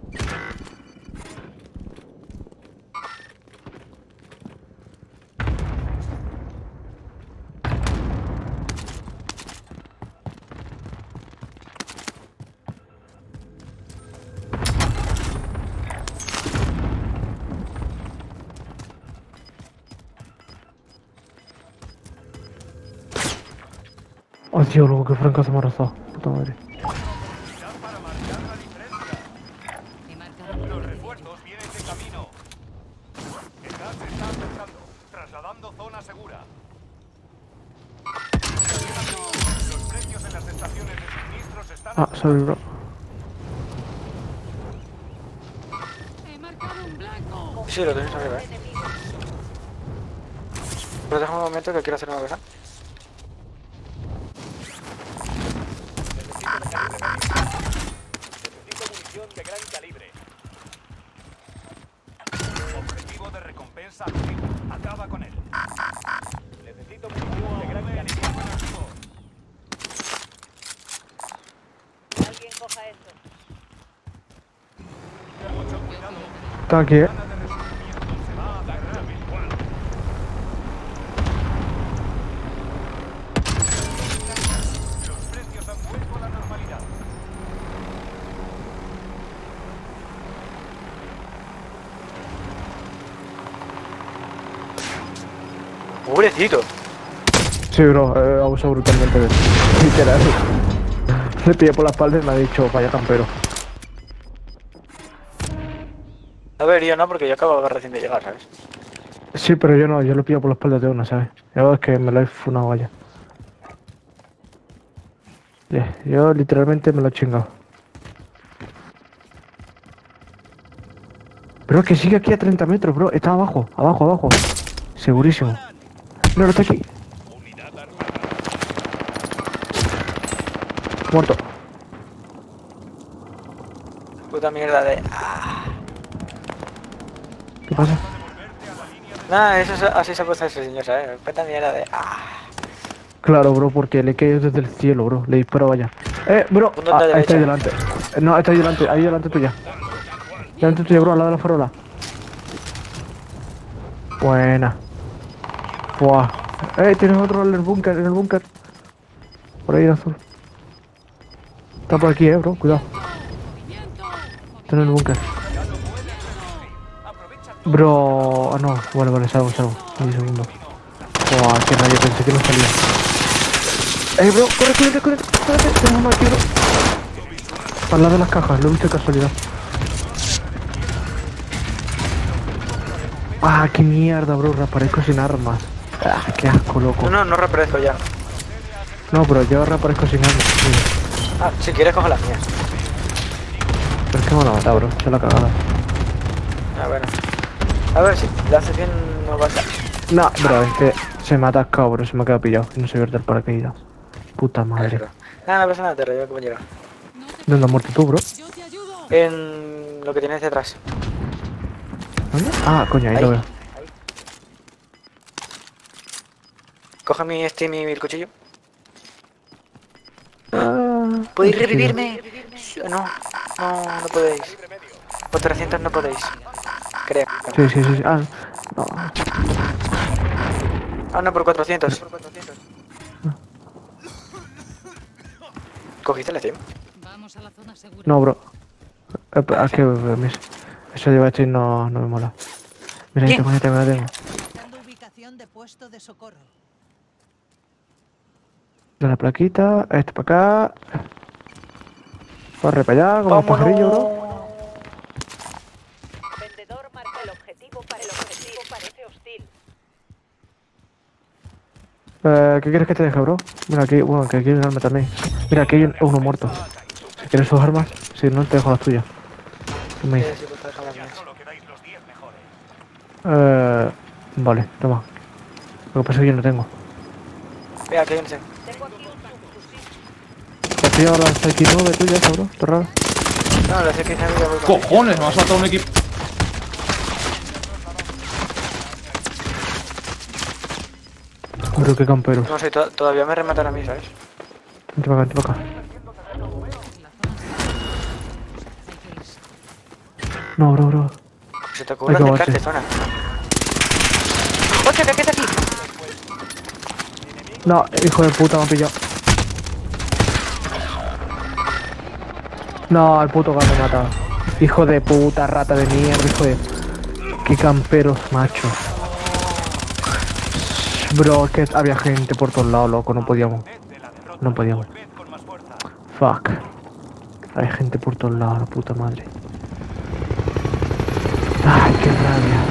Oh, tío, luego que francazo me ha rozado. Puta madre. Para marcar la diferencia. He marcado Los refuerzos vienen de camino. El gas se está acercando, trasladando zona segura. Los precios en las estaciones de suministros están... Ah, sorry, bro. He marcado un blanco. Sí, lo tenéis arriba, Pero déjame un momento que quiero hacer una cosa. Necesito munición de gran calibre. Objetivo de recompensa activo. Acaba con él. Necesito munición de gran calibre. Activo. Alguien coja esto. Mucho cuidado. Está aquí, La zona de resurgimiento se va a agarrar virtual. Los precios han vuelto a la normalidad. Pobrecito. Sí, bro, abuso brutalmente de él. Literal. Le pillé por la espalda y me ha dicho, vaya campero. A ver, yo no, porque yo acabo recién de llegar, ¿sabes? Sí, pero yo no, yo lo pillo por la espalda de una, ¿sabes? Yo es que me lo he funado vaya. Yo literalmente me lo he chingado. Pero es que sigue aquí a 30 metros, bro. Está abajo, abajo. Segurísimo. No, está aquí. Muerto. Puta mierda de... ¿Qué pasa? Nah, eso es, así se puede hacer ese señor, ¿sabes? Puta mierda de... Claro, bro, porque le he caído desde el cielo, bro. Le disparo vaya. Bro. Punto a la Ahí está ahí derecha. delante. No, está ahí delante tuya. Delante tuya, bro, al lado de la farola. Buena. Buah. Tienes otro en el búnker, Por ahí azul. Está por aquí, bro, cuidado. Está en el búnker. Bro, ah no, vale, salgo. 10 segundos. Buah, qué rayo, pensé que no salía. Bro, corre, tenemos uno aquí, bro. Al lado de las cajas, lo he visto de casualidad. Ah, qué mierda, bro, reaparezco sin armas. Ah, qué asco, loco. No reaparezco ya. No, pero yo reaparezco sin armas. Mira. Ah, si quieres coge las mías. Pero es que me van a matar, bro, se la cagada. Ah, bueno. A ver si la haces bien no vas a... No, bro, es que Se me ha atascado, bro. Se me ha quedado pillado. Y no sé ver el paracaídas. Puta madre. Nada, no pasa nada, te rollo, compañero. ¿Dónde has muerto tú, bro? Yo te ayudo. En lo que tienes detrás. ¿Dónde? Ah, coño, ahí Ahí. lo veo. Coge mi Steam y el cuchillo. Ah, ¿Podéis sí. revivirme? No, no podéis. Por 300 no podéis. Creo. Sí, sí, sí. Sí. Ah, no. Ah, no, por 400. ¿Cogiste la Steam? Vamos a la zona segura. No, bro. Es que eso lleva hecho y no me mola. Mira, ahí ¿Quién? tengo, ahí tengo, ahí tengo. Buscando ubicación de puesto de socorro. De la plaquita, este para acá. Corre para allá, como un pajarillo, bro. Vendedor marca el objetivo para el objetivo parece hostil. ¿Qué quieres que te deje, bro? Mira, aquí, bueno, que aquí hay un arma también. Mira, aquí hay uno muerto. Si quieres sus armas, si no, te dejo las tuyas. ¿Qué me dices? Sí, pues deja las mías. Solo quedáis los 10 mejores. Vale, toma. Lo que pasa es que yo no tengo. Mira, que hay un Steam. Tengo aquí un subfusil. ¿Te has pillado la X9 tuya, esa, bro? ¿Está raro? No, la sé que ya voy con. ¡Cojones! Me ha saltado un equipo. Bro, qué camperos. No sé, todavía me rematan a mí, ¿sabes? Vente para acá, vente para acá. Hay que irse. No, bro. Se te ocurre Hay que acercarte, moverse. zona. ¡Hostia, que queda aquí! No, hijo de puta, me ha pillado. No, el puto gato me ha matado. Hijo de puta, rata de mierda, hijo de... Qué camperos, macho. Bro, es que había gente por todos lados, loco, no podíamos. No podíamos. Fuck. Hay gente por todos lados, la puta madre. Ay, qué rabia.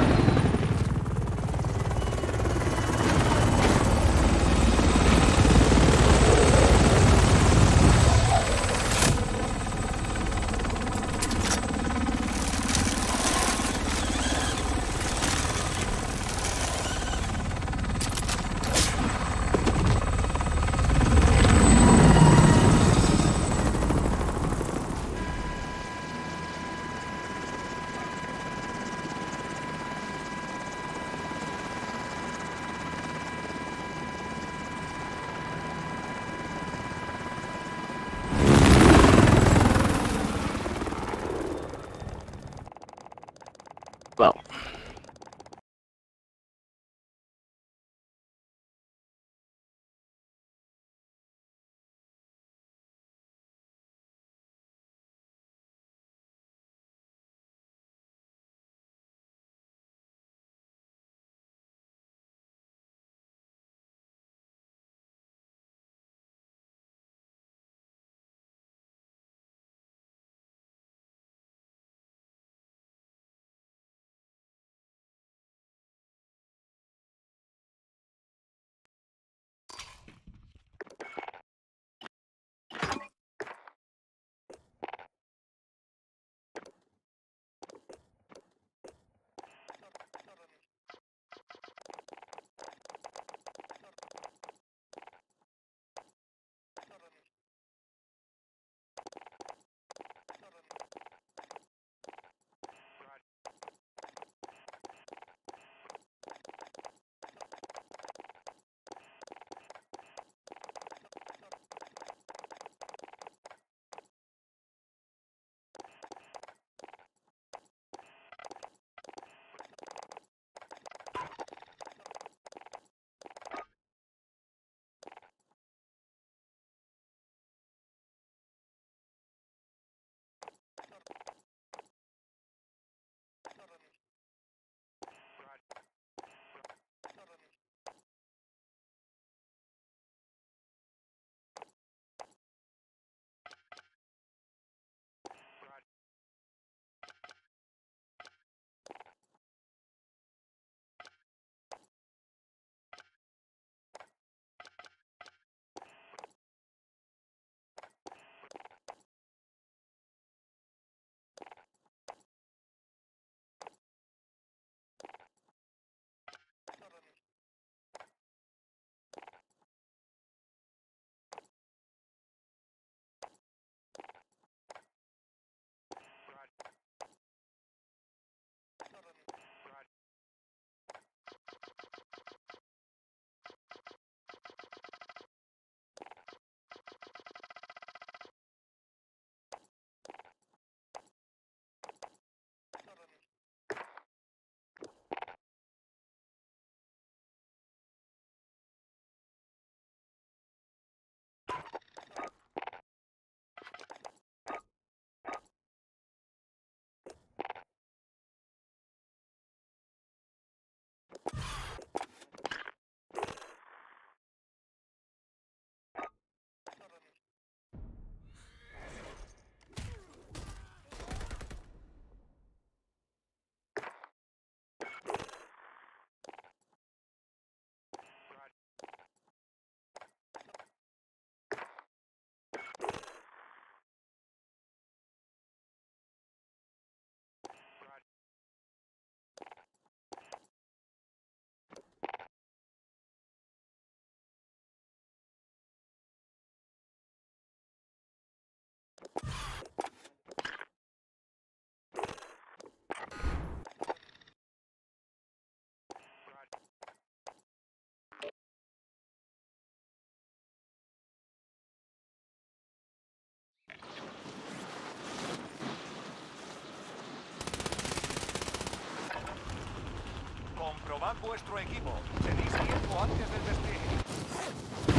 vuestro equipo. Tenéis tiempo antes del despliegue.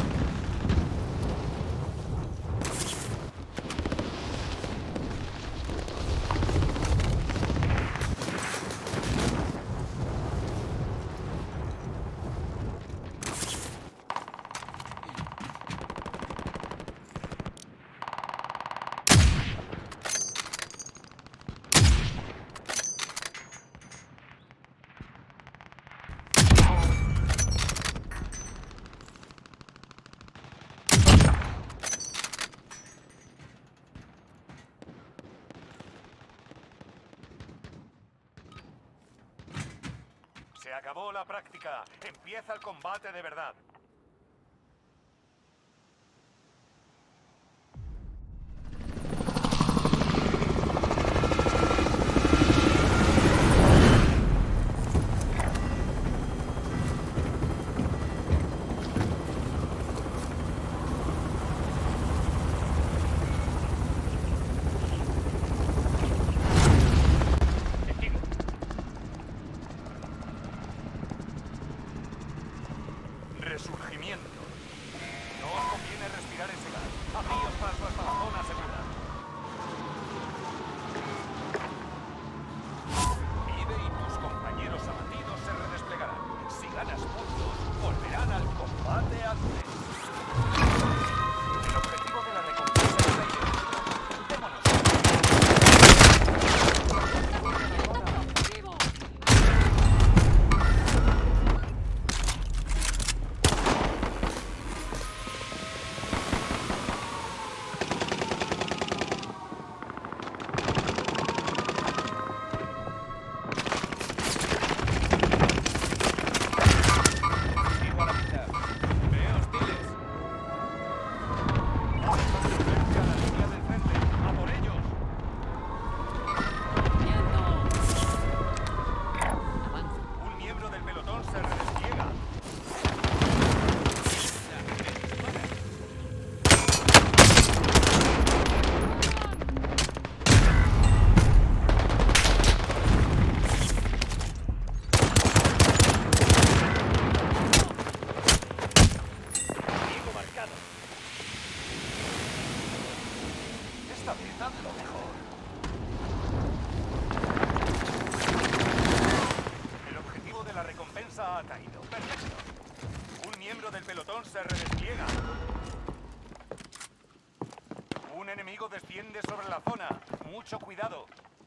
Se acabó la práctica. Empieza el combate de verdad. Resurgimiento. No os conviene respirar ese gas. Abríos paso hasta la zona segura. Vive y tus compañeros abatidos se redesplegarán. Si ganas puntos, volverán al combate antes. El objetivo de la recompensa es la identidad. Juntémonos. Sigo a la mitad. Veo hostiles. Cerca la línea del frente. ¡A por ellos! Un miembro del pelotón se redespliega. Enemigo marcado. Esta vez hazlo mejor. El objetivo de la recompensa ha caído. Perfecto. Un miembro del pelotón se redespliega. Un enemigo desciende sobre la zona. Mucho cuidado.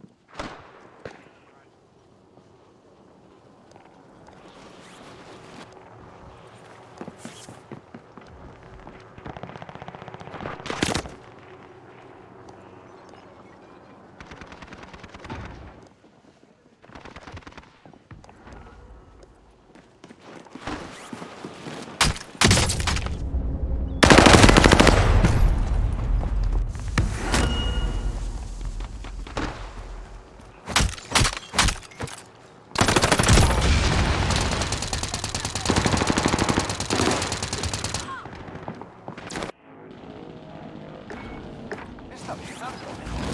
Esta vez hazlo mejor.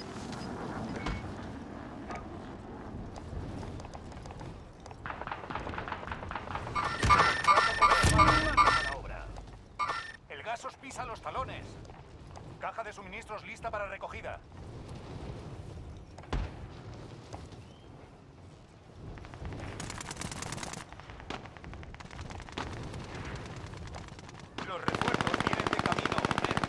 El gas os pisa los talones. Caja de suministros lista para recogida. Los refuerzos vienen de camino.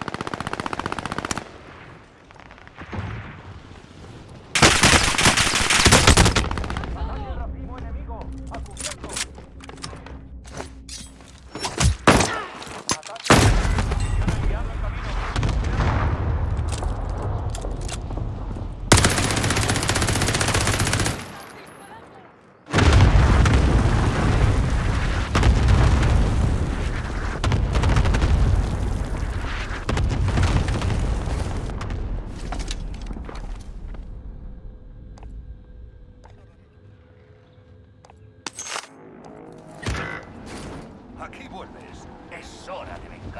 ¡Ataque racimo enemigo! ¡A cubierto! ¡Ataque! ¡Posición aliado en camino! Aquí vuelves. Es hora de vengar.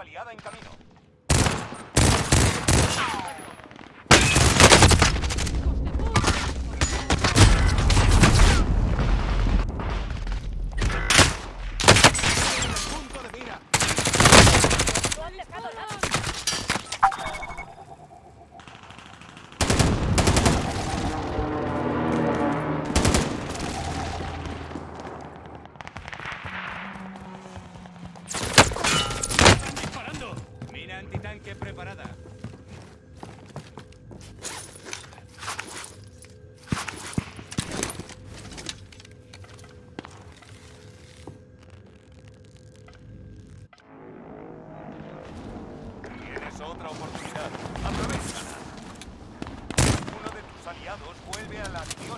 aliada en camino. Punto de mira. Lo han dejado nada. ¡Están disparando! Mira antitanque preparada. Tienes otra oportunidad. Aprovéchala. Uno de tus aliados vuelve a la acción.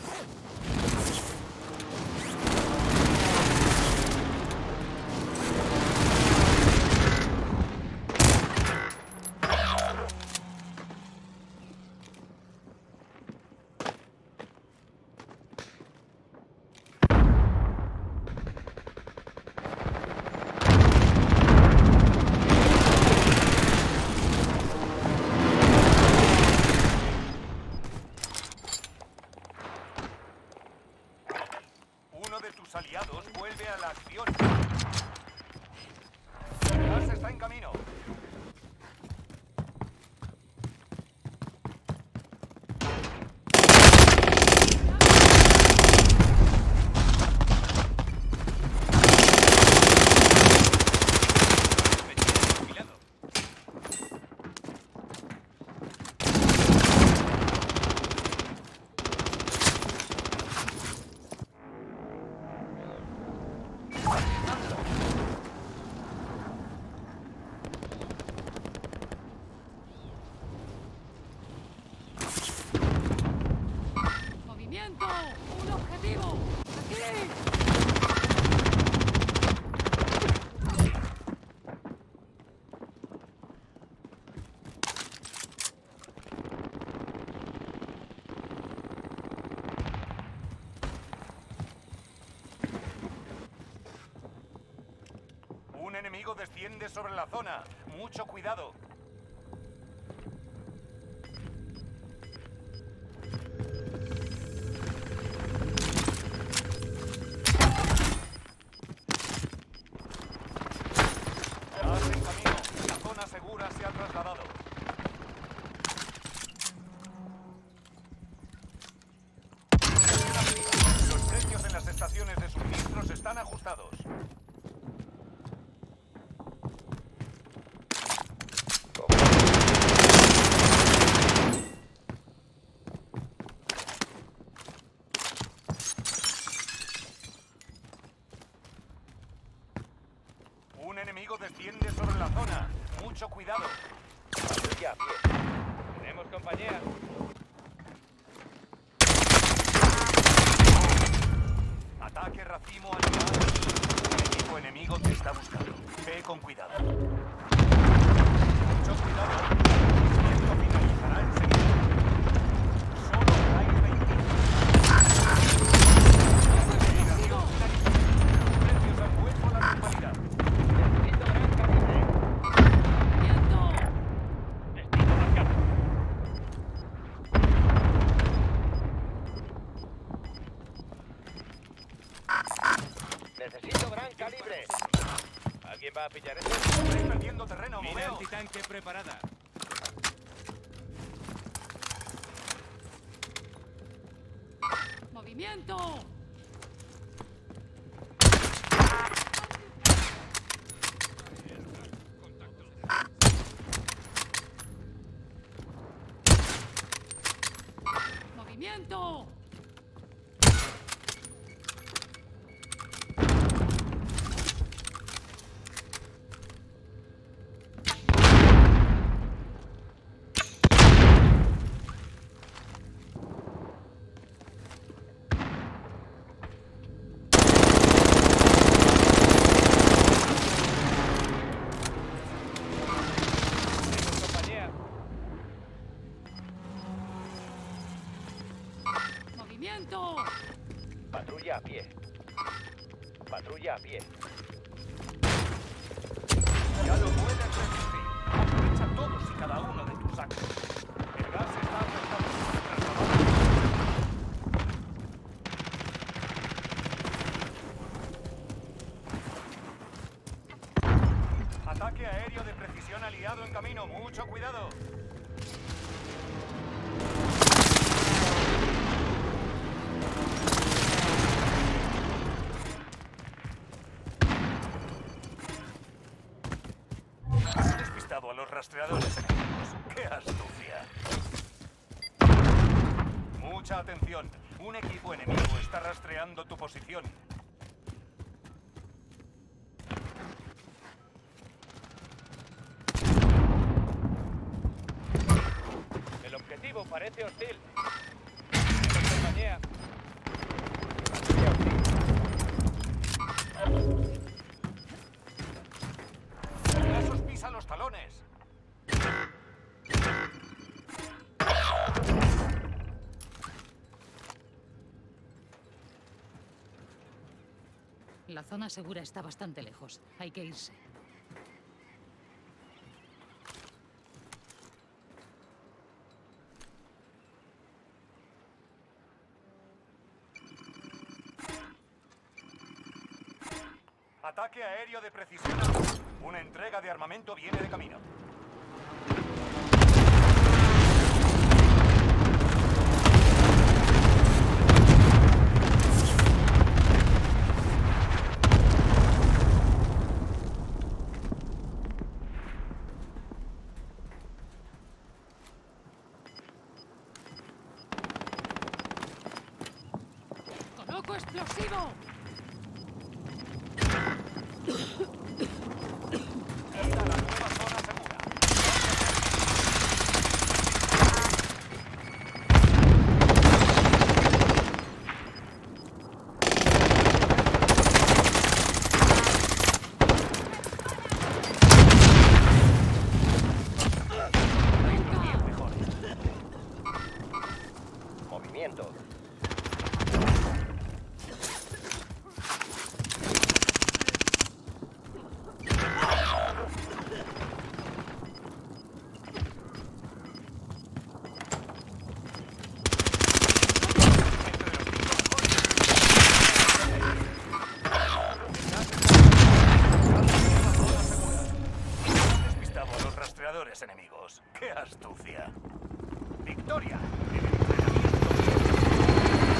Uno de tus aliados vuelve a la acción. El gas está en camino. Me tienes vigilado. ¡Movimiento! ¡Un objetivo! ¡Aquí! Un enemigo desciende sobre la zona. Mucho cuidado. Gas en camino. La zona segura se ha trasladado. Los precios en las estaciones de suministros están ajustados. Un enemigo desciende sobre la zona. Mucho cuidado. Patrulla a pie. Tenemos compañía. Ataque racimo aliado. Un equipo enemigo te está buscando. Ve con cuidado. Mucho cuidado. Esto finalizará enseguida. Solo hay 20. Operación finalizada. Los precios han vuelto a la normalidad. ¡Viento! Destino marcado. Necesito gran calibre. ¿Alguien va a pillar esto? Estáis perdiendo terreno, Mira moveo. antitanque preparada. ¡Movimiento! ¡Movimiento! ¡Movimiento! Patrulla a pie. Patrulla a pie. Ya lo puedes recibir. y cada uno de tus actos. El gas está afectando. Ataque aéreo de precisión aliado en camino. Mucho cuidado. Has despistado a los rastreadores enemigos. ¡Qué astucia! Mucha atención. Un equipo enemigo está rastreando tu posición. El objetivo parece hostil. Tenemos compañía. Parece hostil. El gas os pisa los talones. La zona segura está bastante lejos. Hay que irse. Ataque aéreo de precisión. Una entrega de armamento viene de camino. ¡Coloco explosivo! Ida a la nueva zona segura. Mejor. Movimiento. Has despistado a los rastreadores enemigos. ¡Qué astucia! ¡Victoria! El entrenamiento.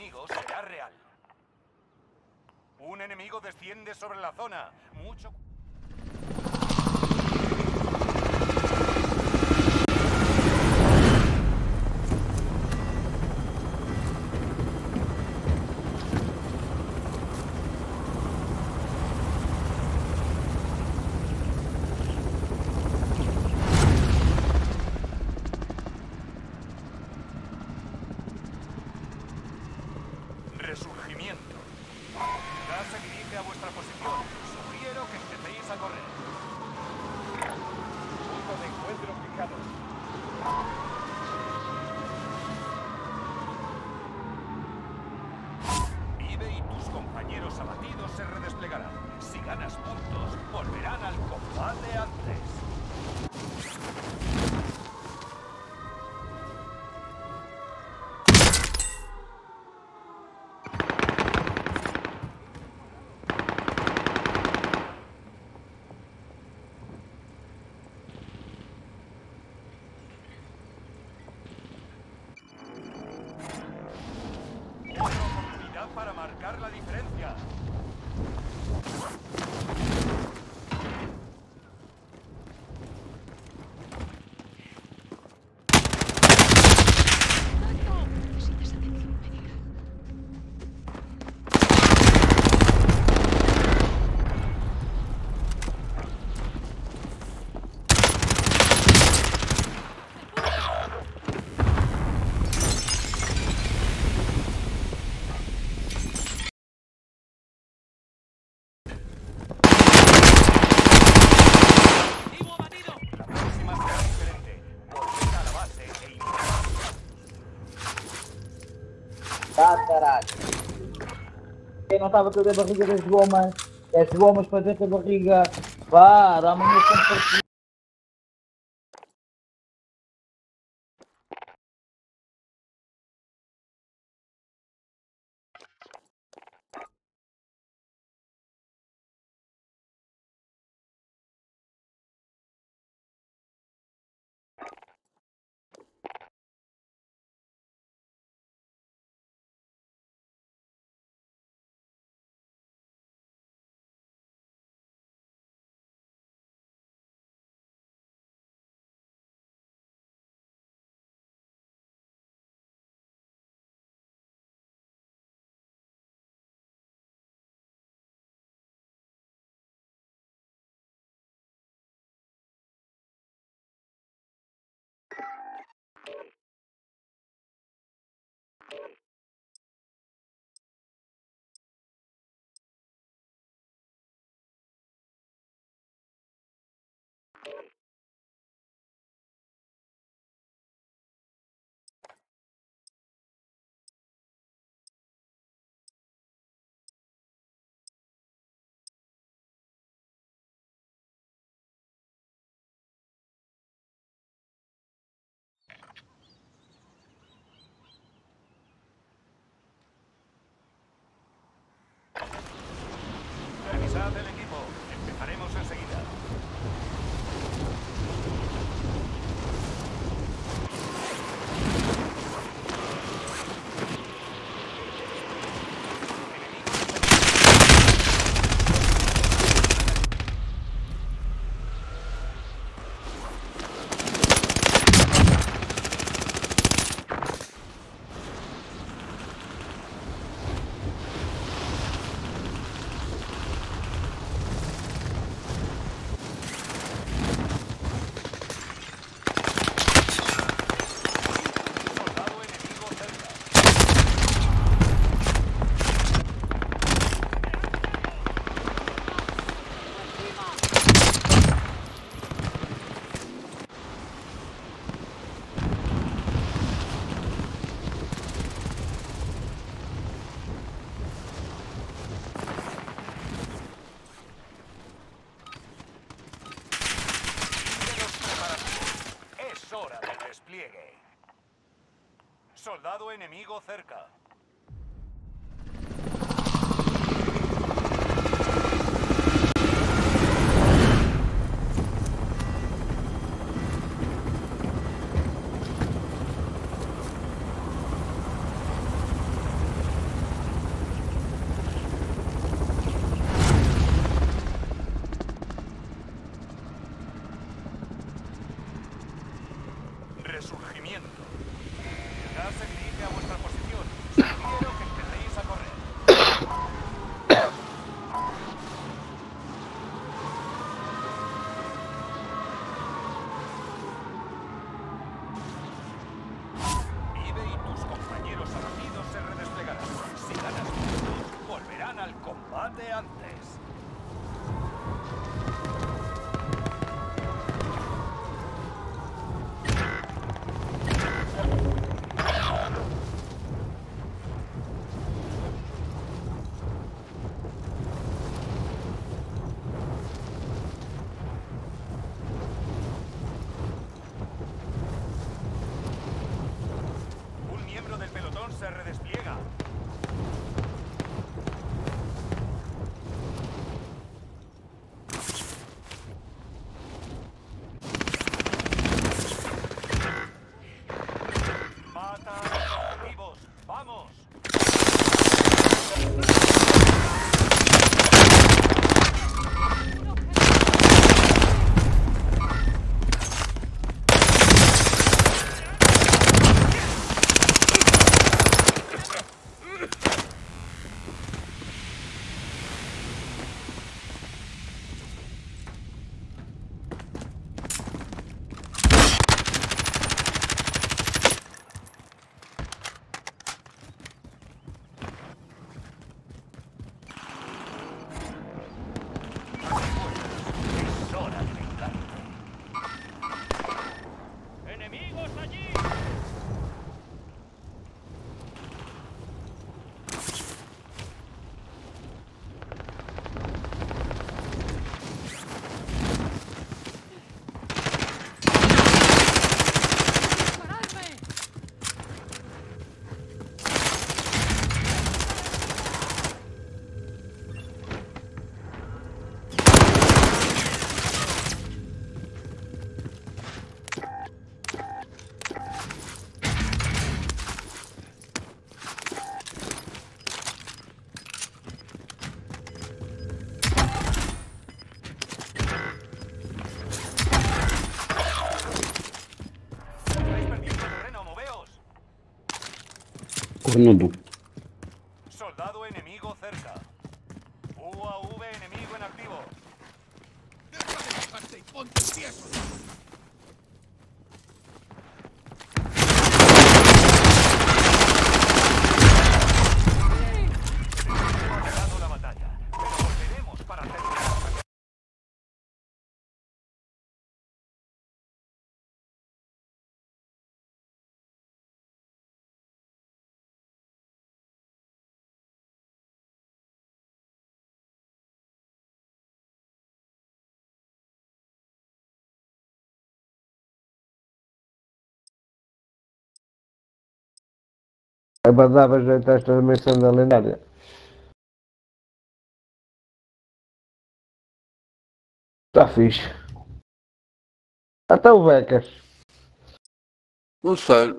enemigo será real. Un enemigo desciende sobre la zona. Mucho... Resurgimiento. Ya se dirige a vuestra posición. Sugiero que empecéis a correr. Punto de encuentro fijado. Vive y tus compañeros abatidos se redesplegarán. Si ganas puntos, volverán al combate antes. Oportunidad para marcar la diferencia. Necesitas atención médica. La próxima será diferente. Volved a la base e intentad. Eu não estava toda a barriga das gomas. As gomas para dentro da barriga. Vá, dá-me uma compartilha. Revisad el equipo. Empezaremos enseguida. Soldado enemigo cerca. Líderos preparativos. Es hora del despliegue. Soldado enemigo cerca. Mate antes. Un miembro del pelotón se redespliega. Mata a los objetivos. ¡Vamos! Es hora de vengarte. ¡Enemigos allí! Estáis perdiendo terreno, moveos. Corno tú. Soldado enemigo cerca. UAV enemigo en activo. Hemos ganado la batalla, pero volveremos para terminar. Hai passar per questa missione lendaria. Tá fixe. Até o Becas. Não sei.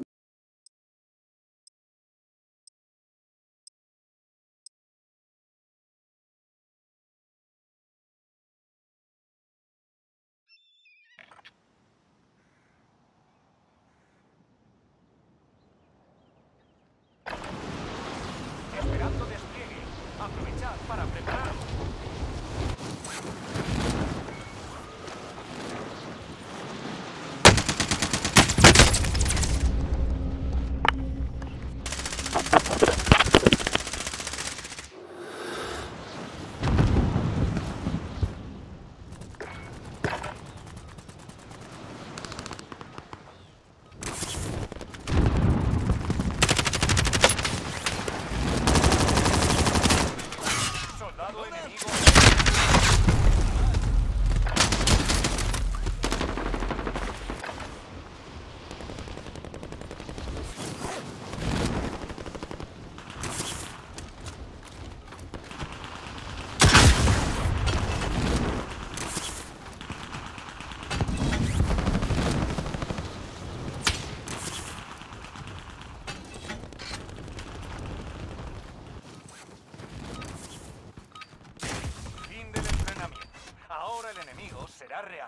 Esperando despliegue. Aprovechad para prepararos. Soldado enemigo. Fin del entrenamiento. Ahora el enemigo será real.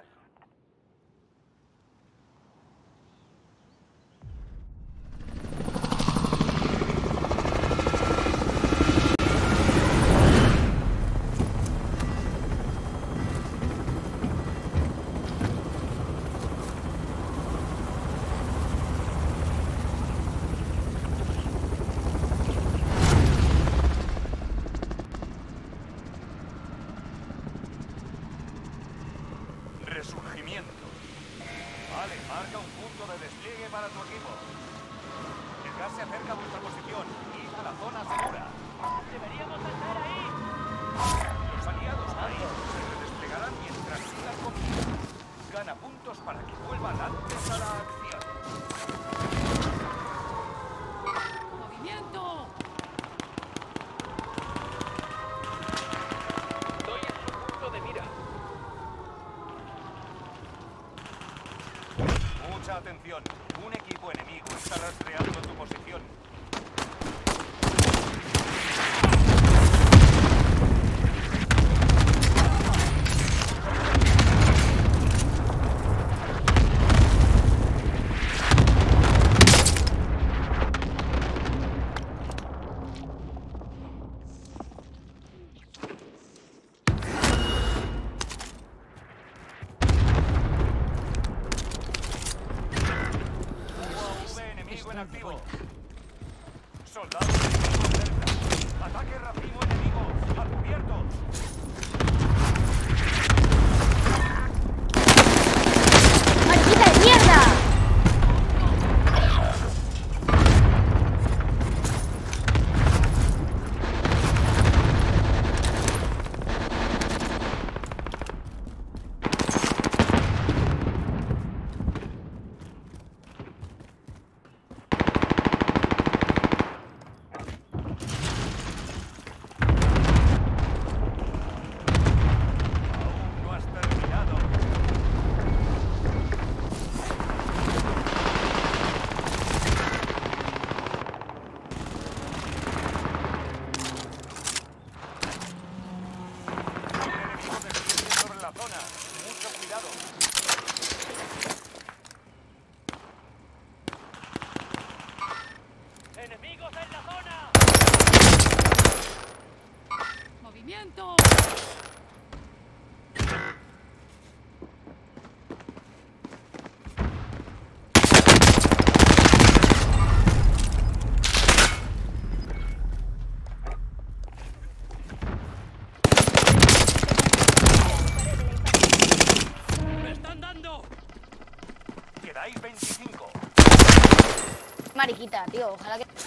Resurgimiento. Vale, marca un punto de despliegue para tu equipo. El gas se acerca a vuestra posición. Id a la zona segura. Deberíamos estar ahí. Los aliados ahí se redesplegarán mientras sigan con vida. Gana puntos para que vuelvan antes a la acción. ¡Movimiento! Estoy en su punto de mira. Mucha atención. Un equipo enemigo está rastreando tu posición. UAV enemigo en activo. Soldados enemigos cerca. Ataque racimo enemigo. A cubierto. ¡Mariquita de mierda! Aún no has terminado. Un enemigo desciende sobre la zona. Mucho cuidado. ¡Enemigos en la zona! ¡Movimiento! ¡Me están dando! Quedáis 25. Mariquita, tío, ojalá que...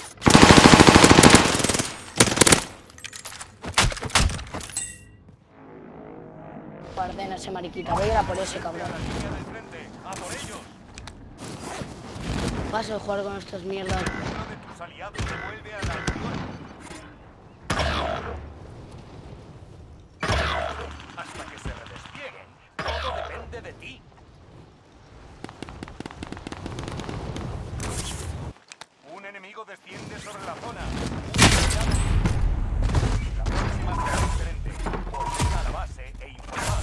Guarden a ese mariquita, voy a ir a por ese cabrón. Línea del frente. A por ellos. Paso de jugar con estas mierdas. Uno de tus aliados vuelve a la acción. Hasta que se redesplieguen. Todo depende de ti. Un enemigo desciende sobre la zona. La próxima será diferente. Volved a la base e informad.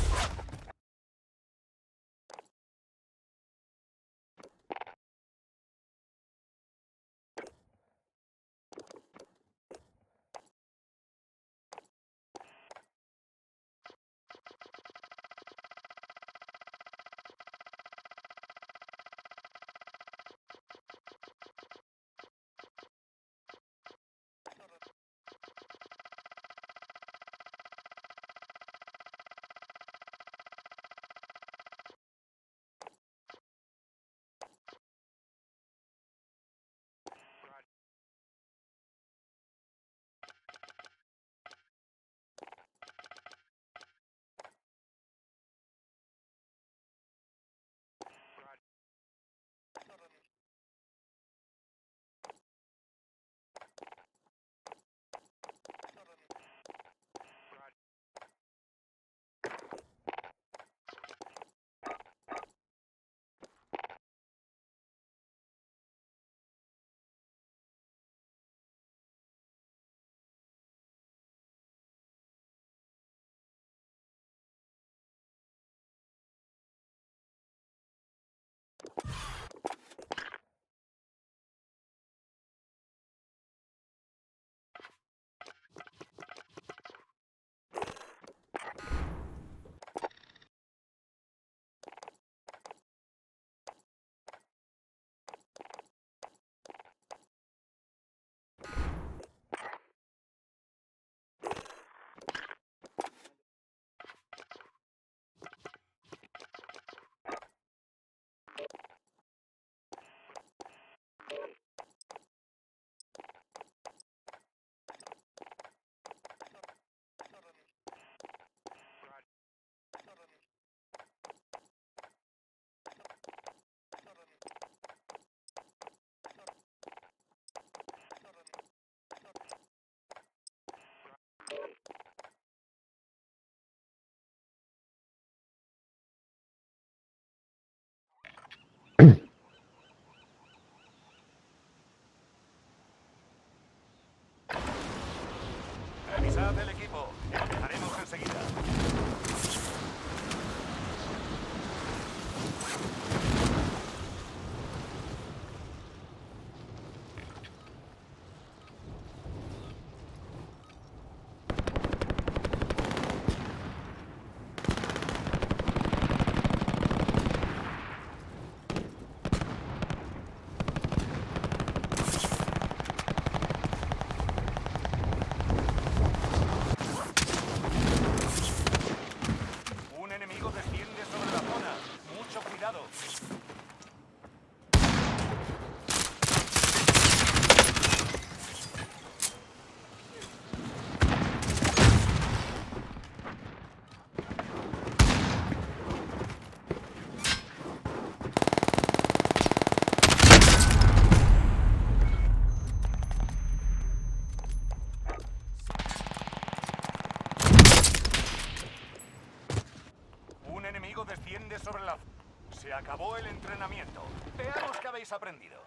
de sobre la... Se acabó el entrenamiento. Veamos qué habéis aprendido.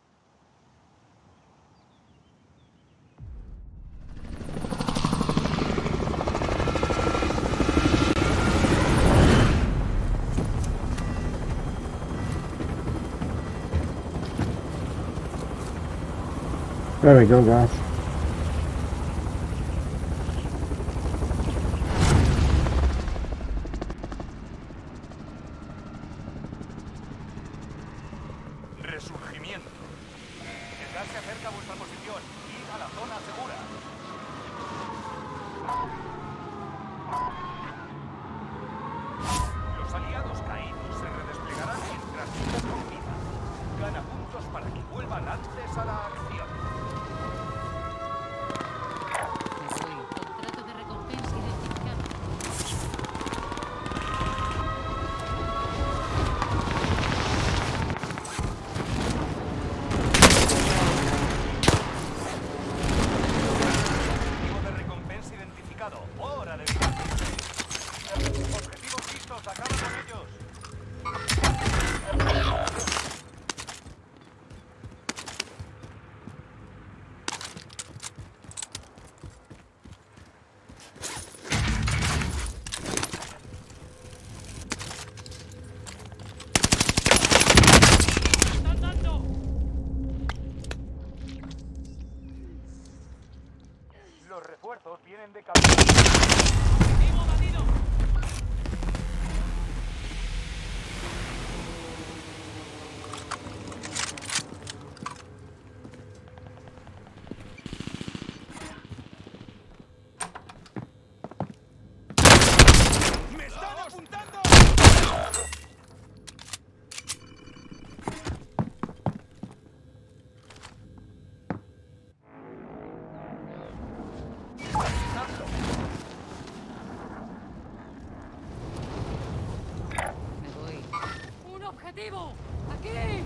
There we go, guys. Resurgimiento. El gas se acerca a vuestra posición. Id a la zona segura. Los aliados caídos se redesplegarán mientras sigas con vida. Gana puntos para que vuelvan antes a la acción. Me voy. Contrato de recompensa identificado. Objetivo de recompensa identificado. Hora de divertirse. Objetivos listos. Acaba con ellos. Los refuerzos vienen de camino. ¡Vivo batido! ¡Me están apuntando! Me voy. ¡Un objetivo! ¡Aquí!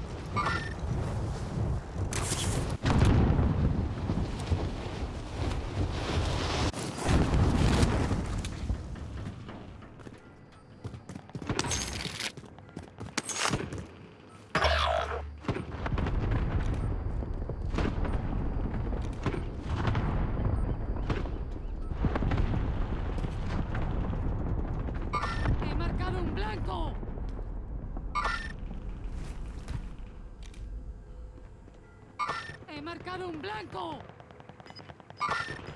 ¡He marcado un blanco! ¡He marcado un blanco!